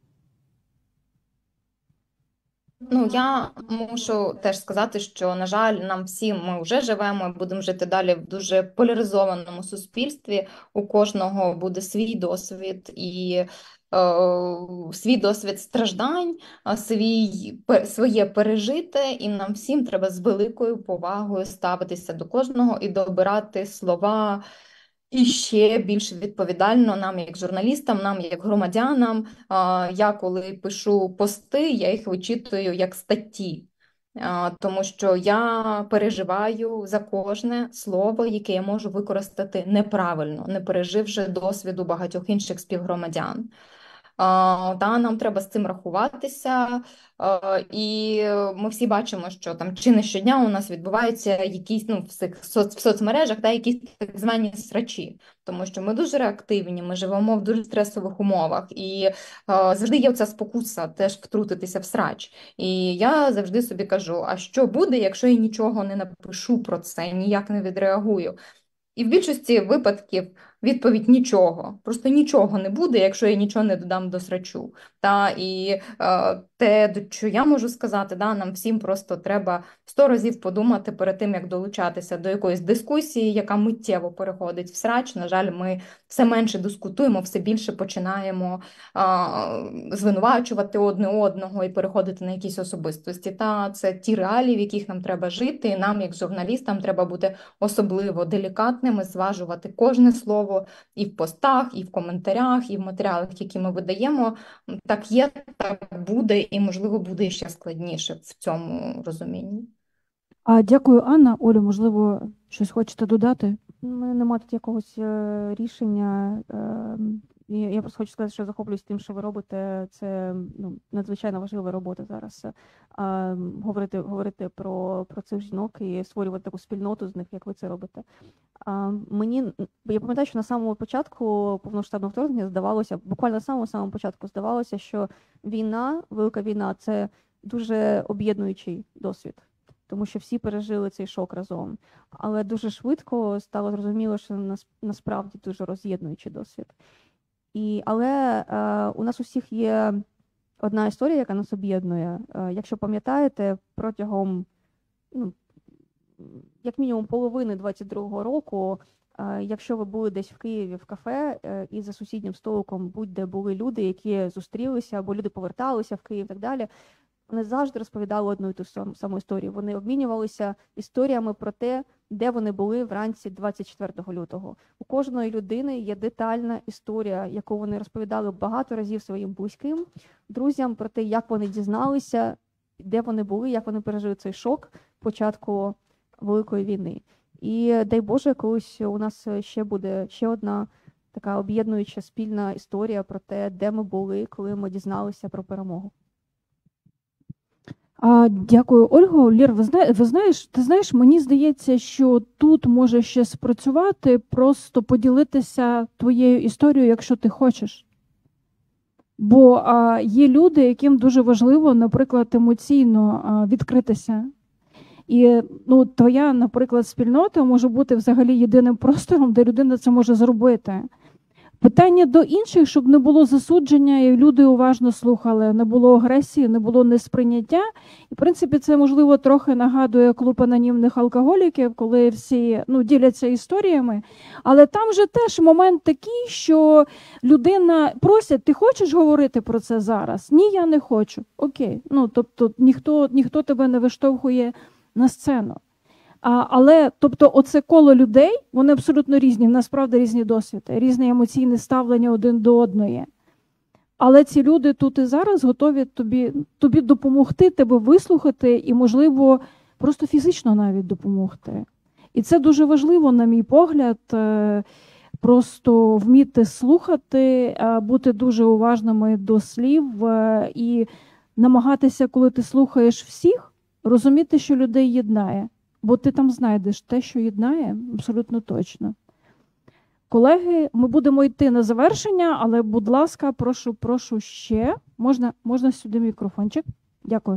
Я мушу теж сказати, що, на жаль, нам всім ми вже живемо і будемо жити далі в дуже поляризованому суспільстві. У кожного буде свій досвід і свій досвід страждань, своє пережите, і нам всім треба з великою повагою ставитися до кожного і добирати слова і ще більш відповідально нам, як журналістам, нам, як громадянам. Я, коли пишу пости, я їх вичитую як статті, тому що я переживаю за кожне слово, яке я можу використати неправильно, не переживши досвіду багатьох інших співгромадян. Нам треба з цим рахуватися. І ми всі бачимо, що там чи не щодня у нас відбуваються якісь в соцмережах якісь так звані срачі, тому що ми дуже реактивні, ми живемо в дуже стресових умовах, і завжди є оця спокуса теж втрутитися в срач. І я завжди собі кажу: а що буде, якщо я нічого не напишу про це, ніяк не відреагую? І в більшості випадків відповідь нічого. Просто нічого не буде, якщо я нічого не додам до срачу. І те, що я можу сказати, нам всім просто треба 100 разів подумати перед тим, як долучатися до якоїсь дискусії, яка миттєво переходить в срач. На жаль, ми все менше дискутуємо, все більше починаємо звинувачувати одне одного і переходити на якісь особистості. Це ті реалії, в яких нам треба жити, і нам, як журналістам, треба бути особливо делікатними, зважувати кожне слово і в постах, і в коментарях, і в матеріалах, які ми видаємо. Так є, так буде, і, можливо, буде ще складніше в цьому розумінні. Дякую, Анна. Олю, можливо, щось хочете додати? У мене немає тут якогось рішення. Я просто хочу сказати, що захоплююсь тим, що ви робите. Це надзвичайно важлива робота зараз. Говорити про цих жінок і створювати таку спільноту з них, як ви це робите. Я пам'ятаю, що на самому початку повноштабного вторгнення здавалося, буквально на самому початку здавалося, що війна, велика війна – це дуже об'єднуючий досвід, тому що всі пережили цей шок разом. Але дуже швидко стало зрозуміло, що насправді дуже роз'єднуючий досвід. Але у нас усіх є одна історія, яка нас об'єднує. Якщо пам'ятаєте, протягом як мінімум половини 22-го року, якщо ви були десь в Києві в кафе і за сусіднім столиком будь-де були люди, які зустрілися, або люди поверталися в Київ і так далі, вони завжди розповідали одну і ту саму історію. Вони обмінювалися історіями про те, де вони були вранці 24 лютого. У кожної людини є детальна історія, яку вони розповідали багато разів своїм близьким, друзям, про те, як вони дізналися, де вони були, як вони пережили цей шок початку Великої війни. І дай Боже, колись у нас ще буде ще одна така об'єднуюча спільна історія про те, де ми були, коли ми дізналися про перемогу. Дякую, Ольго. Лєр, ти знаєш, мені здається, що тут може ще спрацювати, просто поділитися твоєю історією, якщо ти хочеш. Бо є люди, яким дуже важливо, наприклад, емоційно відкритися. І твоя, наприклад, спільнота може бути взагалі єдиним простором, де людина це може зробити. Питання до інших, щоб не було засудження, і люди уважно слухали, не було агресії, не було несприйняття. І, в принципі, це, можливо, трохи нагадує клуб анонімних алкоголіків, коли всі діляться історіями. Але там же теж момент такий, що людина просить: ти хочеш говорити про це зараз? Ні, я не хочу. Окей. Тобто ніхто тебе не виштовхує на сцену. Але, тобто, оце коло людей, вони абсолютно різні, насправді різні досвіди, різне емоційне ставлення один до одної. Але ці люди тут і зараз готові тобі допомогти, тебе вислухати і, можливо, просто фізично навіть допомогти. І це дуже важливо, на мій погляд, просто вміти слухати, бути дуже уважними до слів і намагатися, коли ти слухаєш всіх, розуміти, що людей єднає. Бо ти там знайдеш те, що єднає, абсолютно точно. Колеги, ми будемо йти на завершення, але, будь ласка, прошу ще. Можна сюди мікрофончик? Дякую.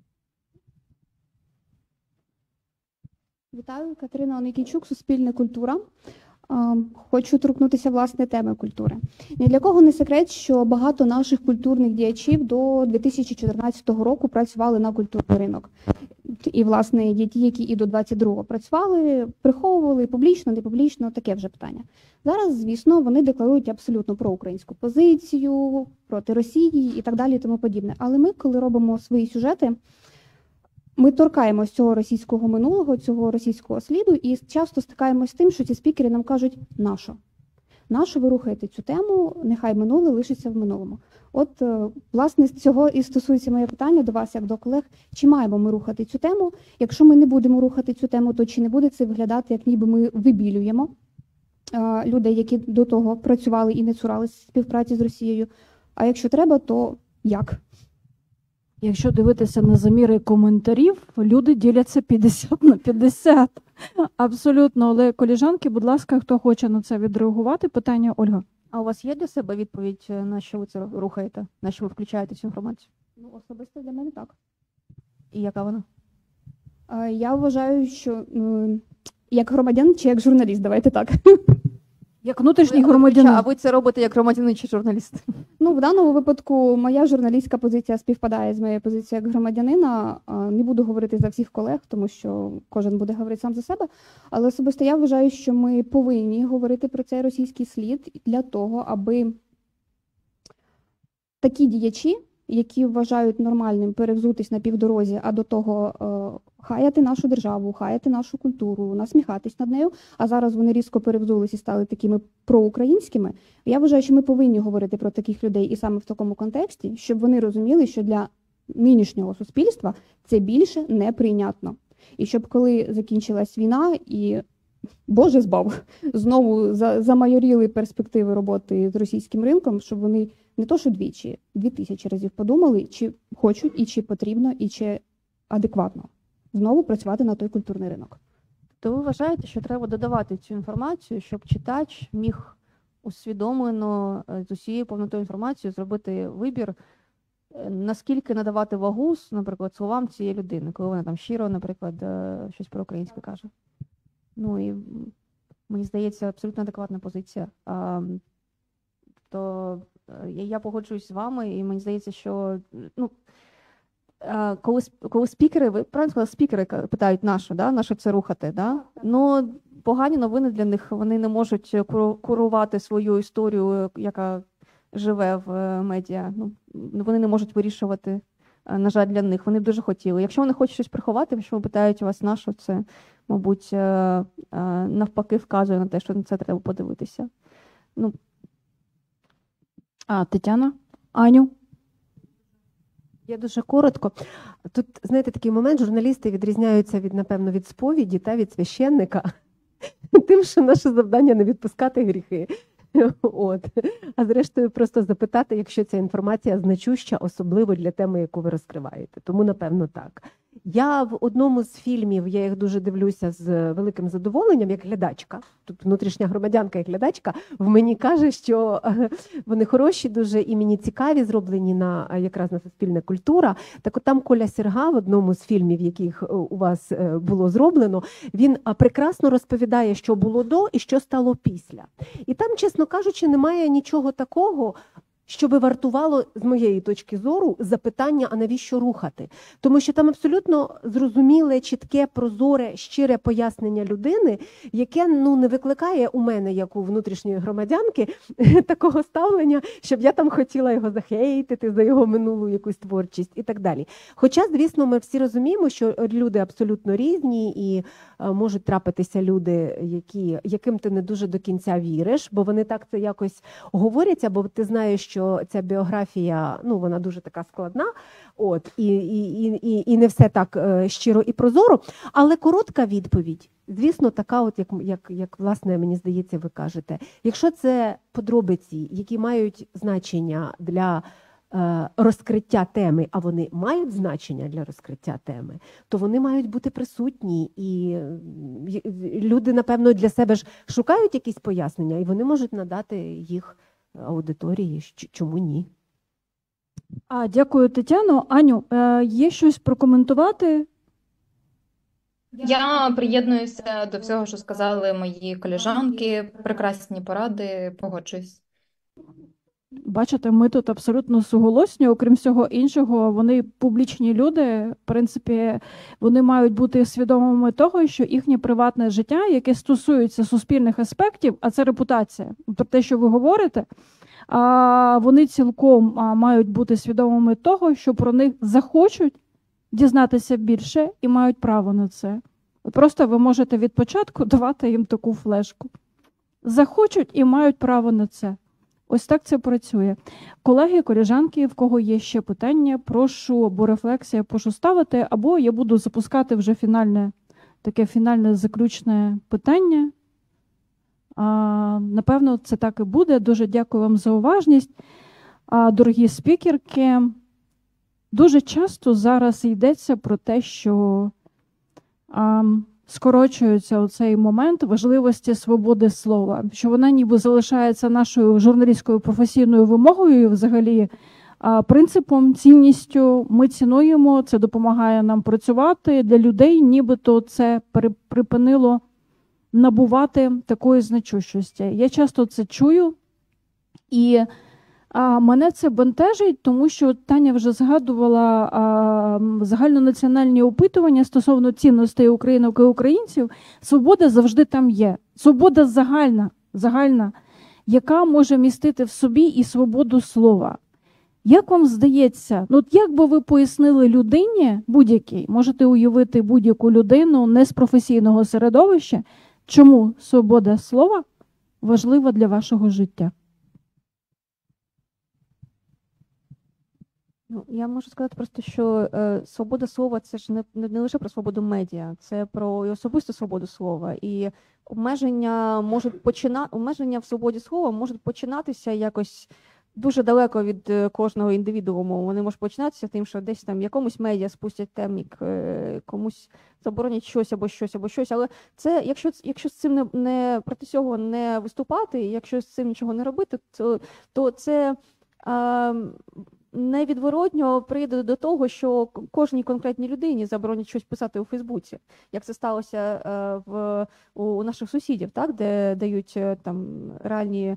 Вітаю, Катерина Оникійчук, Суспільне культура. Хочу торкнутися, власне, теми культури. Ні для кого не секрет, що багато наших культурних діячів до 2014 року працювали на культурний ринок. І, власне, є ті, які і до 22-го працювали, приховували публічно, не публічно, таке вже питання. Зараз, звісно, вони декларують абсолютно проукраїнську позицію, проти Росії і так далі і тому подібне. Але ми, коли робимо свої сюжети, ми торкаємось цього російського минулого, цього російського сліду і часто стикаємось з тим, що ці спікери нам кажуть: нащо? Нащо ви рухаєте цю тему, нехай минуле лишиться в минулому. От, власне, з цього і стосується моє питання до вас, як до колег. Чи маємо ми рухати цю тему? Якщо ми не будемо рухати цю тему, то чи не буде це виглядати, як ніби ми вибілюємо людей, які до того працювали і не цуралися співпраці з Росією? А якщо треба, то як? Якщо дивитися на заміри коментарів, люди діляться 50/50. Абсолютно. Але, колежанки, будь ласка, хто хоче на це відреагувати? Питання, Ольга. А у вас є для себе відповідь, на що ви це рухаєте? На що ви включаєте цю інформацію? Ну, особисто для мене так. І яка вона? Я вважаю, що як громадян чи як журналіст, давайте так. Як внутрішній громадянин. А ви це робите як громадянин чи журналіст? Ну, в даному випадку моя журналістська позиція співпадає з моєю позицією як громадянина. Не буду говорити за всіх колег, тому що кожен буде говорити сам за себе. Але особисто я вважаю, що ми повинні говорити про цей російський слід для того, аби такі діячі, які вважають нормальним перевзутись на півдорозі, а до того хаяти нашу державу, хаяти нашу культуру, насміхатись над нею, а зараз вони різко перевзулись і стали такими проукраїнськими. Я вважаю, що ми повинні говорити про таких людей і саме в такому контексті, щоб вони розуміли, що для нинішнього суспільства це більше неприйнятно. І щоб коли закінчилась війна і, Боже збав, знову замайоріли перспективи роботи з російським ринком, щоб вони не то що двічі, 2000 разів подумали, чи хочуть, і чи потрібно, і чи адекватно знову працювати на той культурний ринок. То ви вважаєте, що треба додавати цю інформацію, щоб читач міг усвідомлено з усією повнотою інформації зробити вибір, наскільки надавати вагу, наприклад, словам цієї людини, коли вона там щиро, наприклад, щось про українське каже. Ну і мені здається, абсолютно адекватна позиція. То я погоджуюсь з вами, і мені здається, що коли спікери, ви правильно сказали, спікери питають на що це рухати, да? Ну, погані новини для них, вони не можуть курувати свою історію, яка живе в медіа. Ну, вони не можуть вирішувати, на жаль, для них. Вони б дуже хотіли. Якщо вони хочуть щось приховати, якщо питають вас на що це, мабуть, навпаки вказує на те, що на це треба подивитися. Ну, Тетяна? Аню? Я дуже коротко. Тут, знаєте, такий момент, журналісти відрізняються напевно, від сповіді та від священника, тим, що наше завдання не відпускати гріхи. А зрештою просто запитати, якщо ця інформація значуща, особливо для теми, яку ви розкриваєте. Тому, напевно, так. Я в одному з фільмів, я їх дуже дивлюся з великим задоволенням, як глядачка, тут внутрішня громадянка як глядачка, в мені каже, що вони хороші дуже і мені цікаві, зроблені якраз на суспільна культура. Так от там Коля Серга в одному з фільмів, яких у вас було зроблено, він прекрасно розповідає, що було до і що стало після. І там, чесно кажучи, немає нічого такого, що би вартувало, з моєї точки зору, запитання, а навіщо рухати? Тому що там абсолютно зрозуміле, чітке, прозоре, щире пояснення людини, яке не викликає у мене, як у внутрішньої громадянки, такого ставлення, щоб я там хотіла його захейтити за його минулу якусь творчість і так далі. Хоча, звісно, ми всі розуміємо, що люди абсолютно різні і можуть трапитися люди, яким ти не дуже до кінця віриш, бо вони так це якось говорять, або ти знаєш, що ця біографія, вона дуже така складна, і не все так щиро і прозоро. Але коротка відповідь, звісно, така, от як власне, мені здається, ви кажете. Якщо це подробиці, які мають значення для розкриття теми, а вони мають значення для розкриття теми, то вони мають бути присутні. І люди, напевно, для себе ж шукають якісь пояснення, і вони можуть надати їх аудиторії. Чому ні? Дякую, Тетяно. Аню, є щось прокоментувати? Я приєднуюся до всього, що сказали мої колежанки. Прекрасні поради, погоджуюсь. Бачите, ми тут абсолютно суголосні, окрім всього іншого, вони публічні люди, в принципі, вони мають бути свідомими того, що їхнє приватне життя, яке стосується суспільних аспектів, а це репутація, про те, що ви говорите, вони цілком мають бути свідомими того, що про них захочуть дізнатися більше і мають право на це. Просто ви можете від початку давати їм таку флешку. Захочуть і мають право на це. Ось так це працює. Колеги, колежанки, в кого є ще питання, прошу, або рефлексія, прошу ставити, або я буду запускати вже фінальне заключне питання. Напевно, це так і буде. Дуже дякую вам за уважність. Дорогі спікерки, дуже часто зараз йдеться про те, що скорочується оцей момент важливості свободи слова, що вона ніби залишається нашою журналістською професійною вимогою, взагалі принципом, цінністю. Ми цінуємо, це допомагає нам працювати. Для людей нібито це припинило набувати такої значущості. Я часто це чую, і мене це бентежить, тому що Таня вже згадувала загальнонаціональні опитування стосовно цінностей українок і українців. Свобода завжди там є. Свобода загальна, яка може містити в собі і свободу слова. Як вам здається, як би ви пояснили людині будь-якій, можете уявити будь-яку людину не з професійного середовища, чому свобода слова важлива для вашого життя? Я можу сказати просто, що свобода слова – це ж не лише про свободу медіа, це про і особисту свободу слова. І обмеження в свободі слова можуть починатися якось дуже далеко від кожного індивідууму. Вони можуть починатися тим, що десь там якомусь медіа спустять темник, комусь заборонять щось або щось, або щось. Але це, якщо з цим не проти цього не виступати, якщо з цим нічого не робити, то це невідворотньо прийде до того, що кожній конкретній людині заборонять щось писати у Фейсбуці, як це сталося у наших сусідів, так, де дають там реальні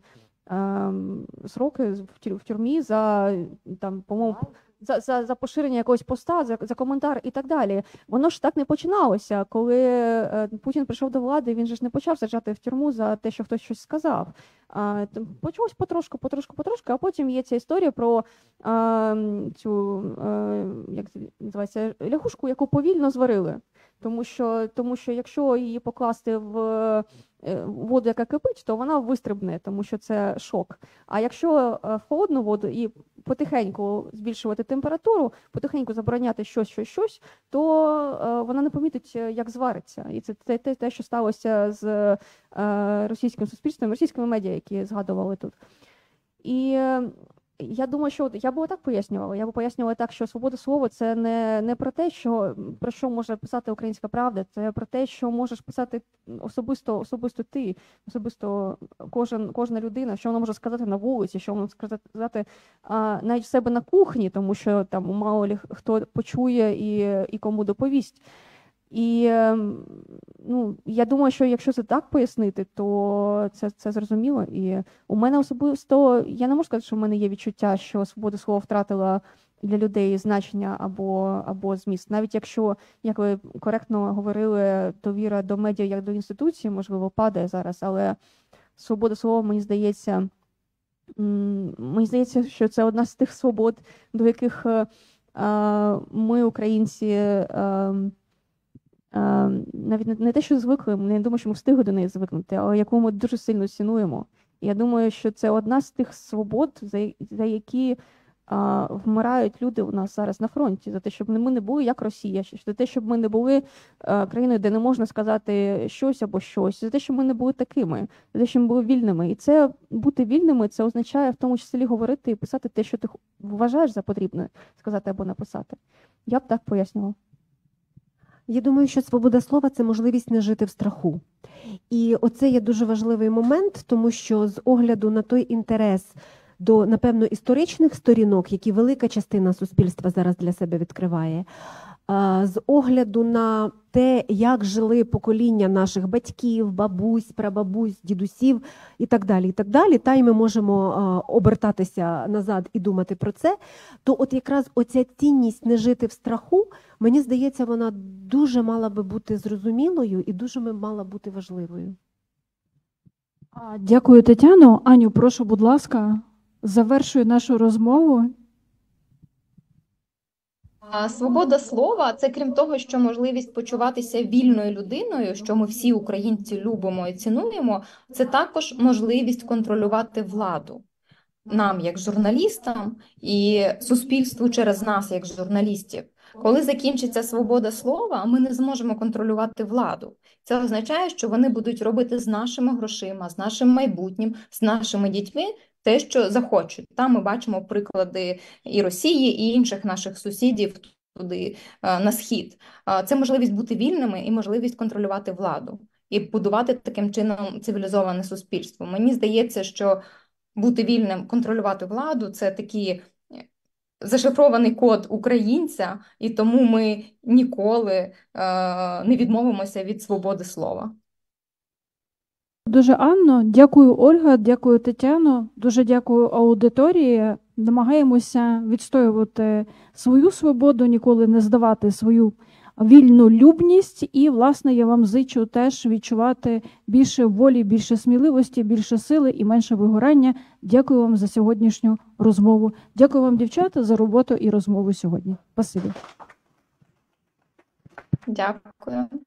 сроки в тюрмі за там, по-моєму, за поширення якогось поста, за коментар і так далі. Воно ж так не починалося. Коли Путін прийшов до влади, він же ж не почав саджати в тюрму за те, що хтось щось сказав. Почалось потрошку, а потім є ця історія про цю, як це називається, ляхушку, яку повільно зварили. Тому що якщо її покласти в воду, яка кипить, то вона вистрибне, тому що це шок. А якщо в холодну воду і потихеньку збільшувати температуру, потихеньку забороняти щось, то вона не помітить, як звариться. І це те, що сталося з російським суспільством, російськими медіа, які згадували тут. І я думаю, що я б так пояснювала. Я б пояснювала так, що свобода слова – це не про те, про що може писати «Українська правда», це про те, що можеш писати особисто ти, особисто кожна людина, що вона може сказати на вулиці, що вона може сказати навіть в себе на кухні, тому що там мало ли хто почує і кому доповість. І я думаю, що якщо це так пояснити, то це зрозуміло. І у мене особисто, я не можу сказати, що в мене є відчуття, що свобода слова втратила для людей значення або зміст. Навіть якщо, як ви коректно говорили, довіра до медіа як до інституції, можливо, падає зараз, але свобода слова, мені здається, що це одна з тих свобод, до яких ми, українці, навіть не те, що звикли, я думаю, що ми встигли до неї звикнути, але яку ми дуже сильно цінуємо. І я думаю, що це одна з тих свобод, за які вмирають люди у нас зараз на фронті, за те, щоб ми не були як Росія, за те, щоб ми не були країною, де не можна сказати щось або щось, за те, щоб ми не були такими, за те, щоб ми були вільними. І це бути вільними, це означає в тому числі говорити і писати те, що ти вважаєш за потрібне сказати або написати. Я б так пояснювала. Я думаю, що свобода слова – це можливість не жити в страху. І оце є дуже важливий момент, тому що з огляду на той інтерес до, напевно, історичних сторінок, які велика частина суспільства зараз для себе відкриває, з огляду на те, як жили покоління наших батьків, бабусь, прабабусь, дідусів і так далі, та й ми можемо обертатися назад і думати про це, то от якраз оця цінність не жити в страху, мені здається, вона дуже мала би бути зрозумілою і дуже мала бути важливою. Дякую, Тетяно. Аню, прошу, будь ласка, завершуй нашу розмову. Свобода слова – це, крім того, що можливість почуватися вільною людиною, що ми всі українці любимо і цінуємо, це також можливість контролювати владу. Нам, як журналістам, і суспільству через нас, як журналістів. Коли закінчиться свобода слова, ми не зможемо контролювати владу. Це означає, що вони будуть робити з нашими грошима, з нашим майбутнім, з нашими дітьми те, що захочуть. Там ми бачимо приклади і Росії, і інших наших сусідів туди на схід. Це можливість бути вільними і можливість контролювати владу і будувати таким чином цивілізоване суспільство. Мені здається, що бути вільним, контролювати владу – це такий зашифрований код українця, і тому ми ніколи не відмовимося від свободи слова. Дуже Анно, дякую Ольга, дякую Тетяно, дуже дякую аудиторії. Намагаємося відстоювати свою свободу, ніколи не здавати свою вільну любність. І, власне, я вам зичу теж відчувати більше волі, більше сміливості, більше сили і менше вигорання. Дякую вам за сьогоднішню розмову. Дякую вам, дівчата, за роботу і розмову сьогодні. Спасибі. Дякую.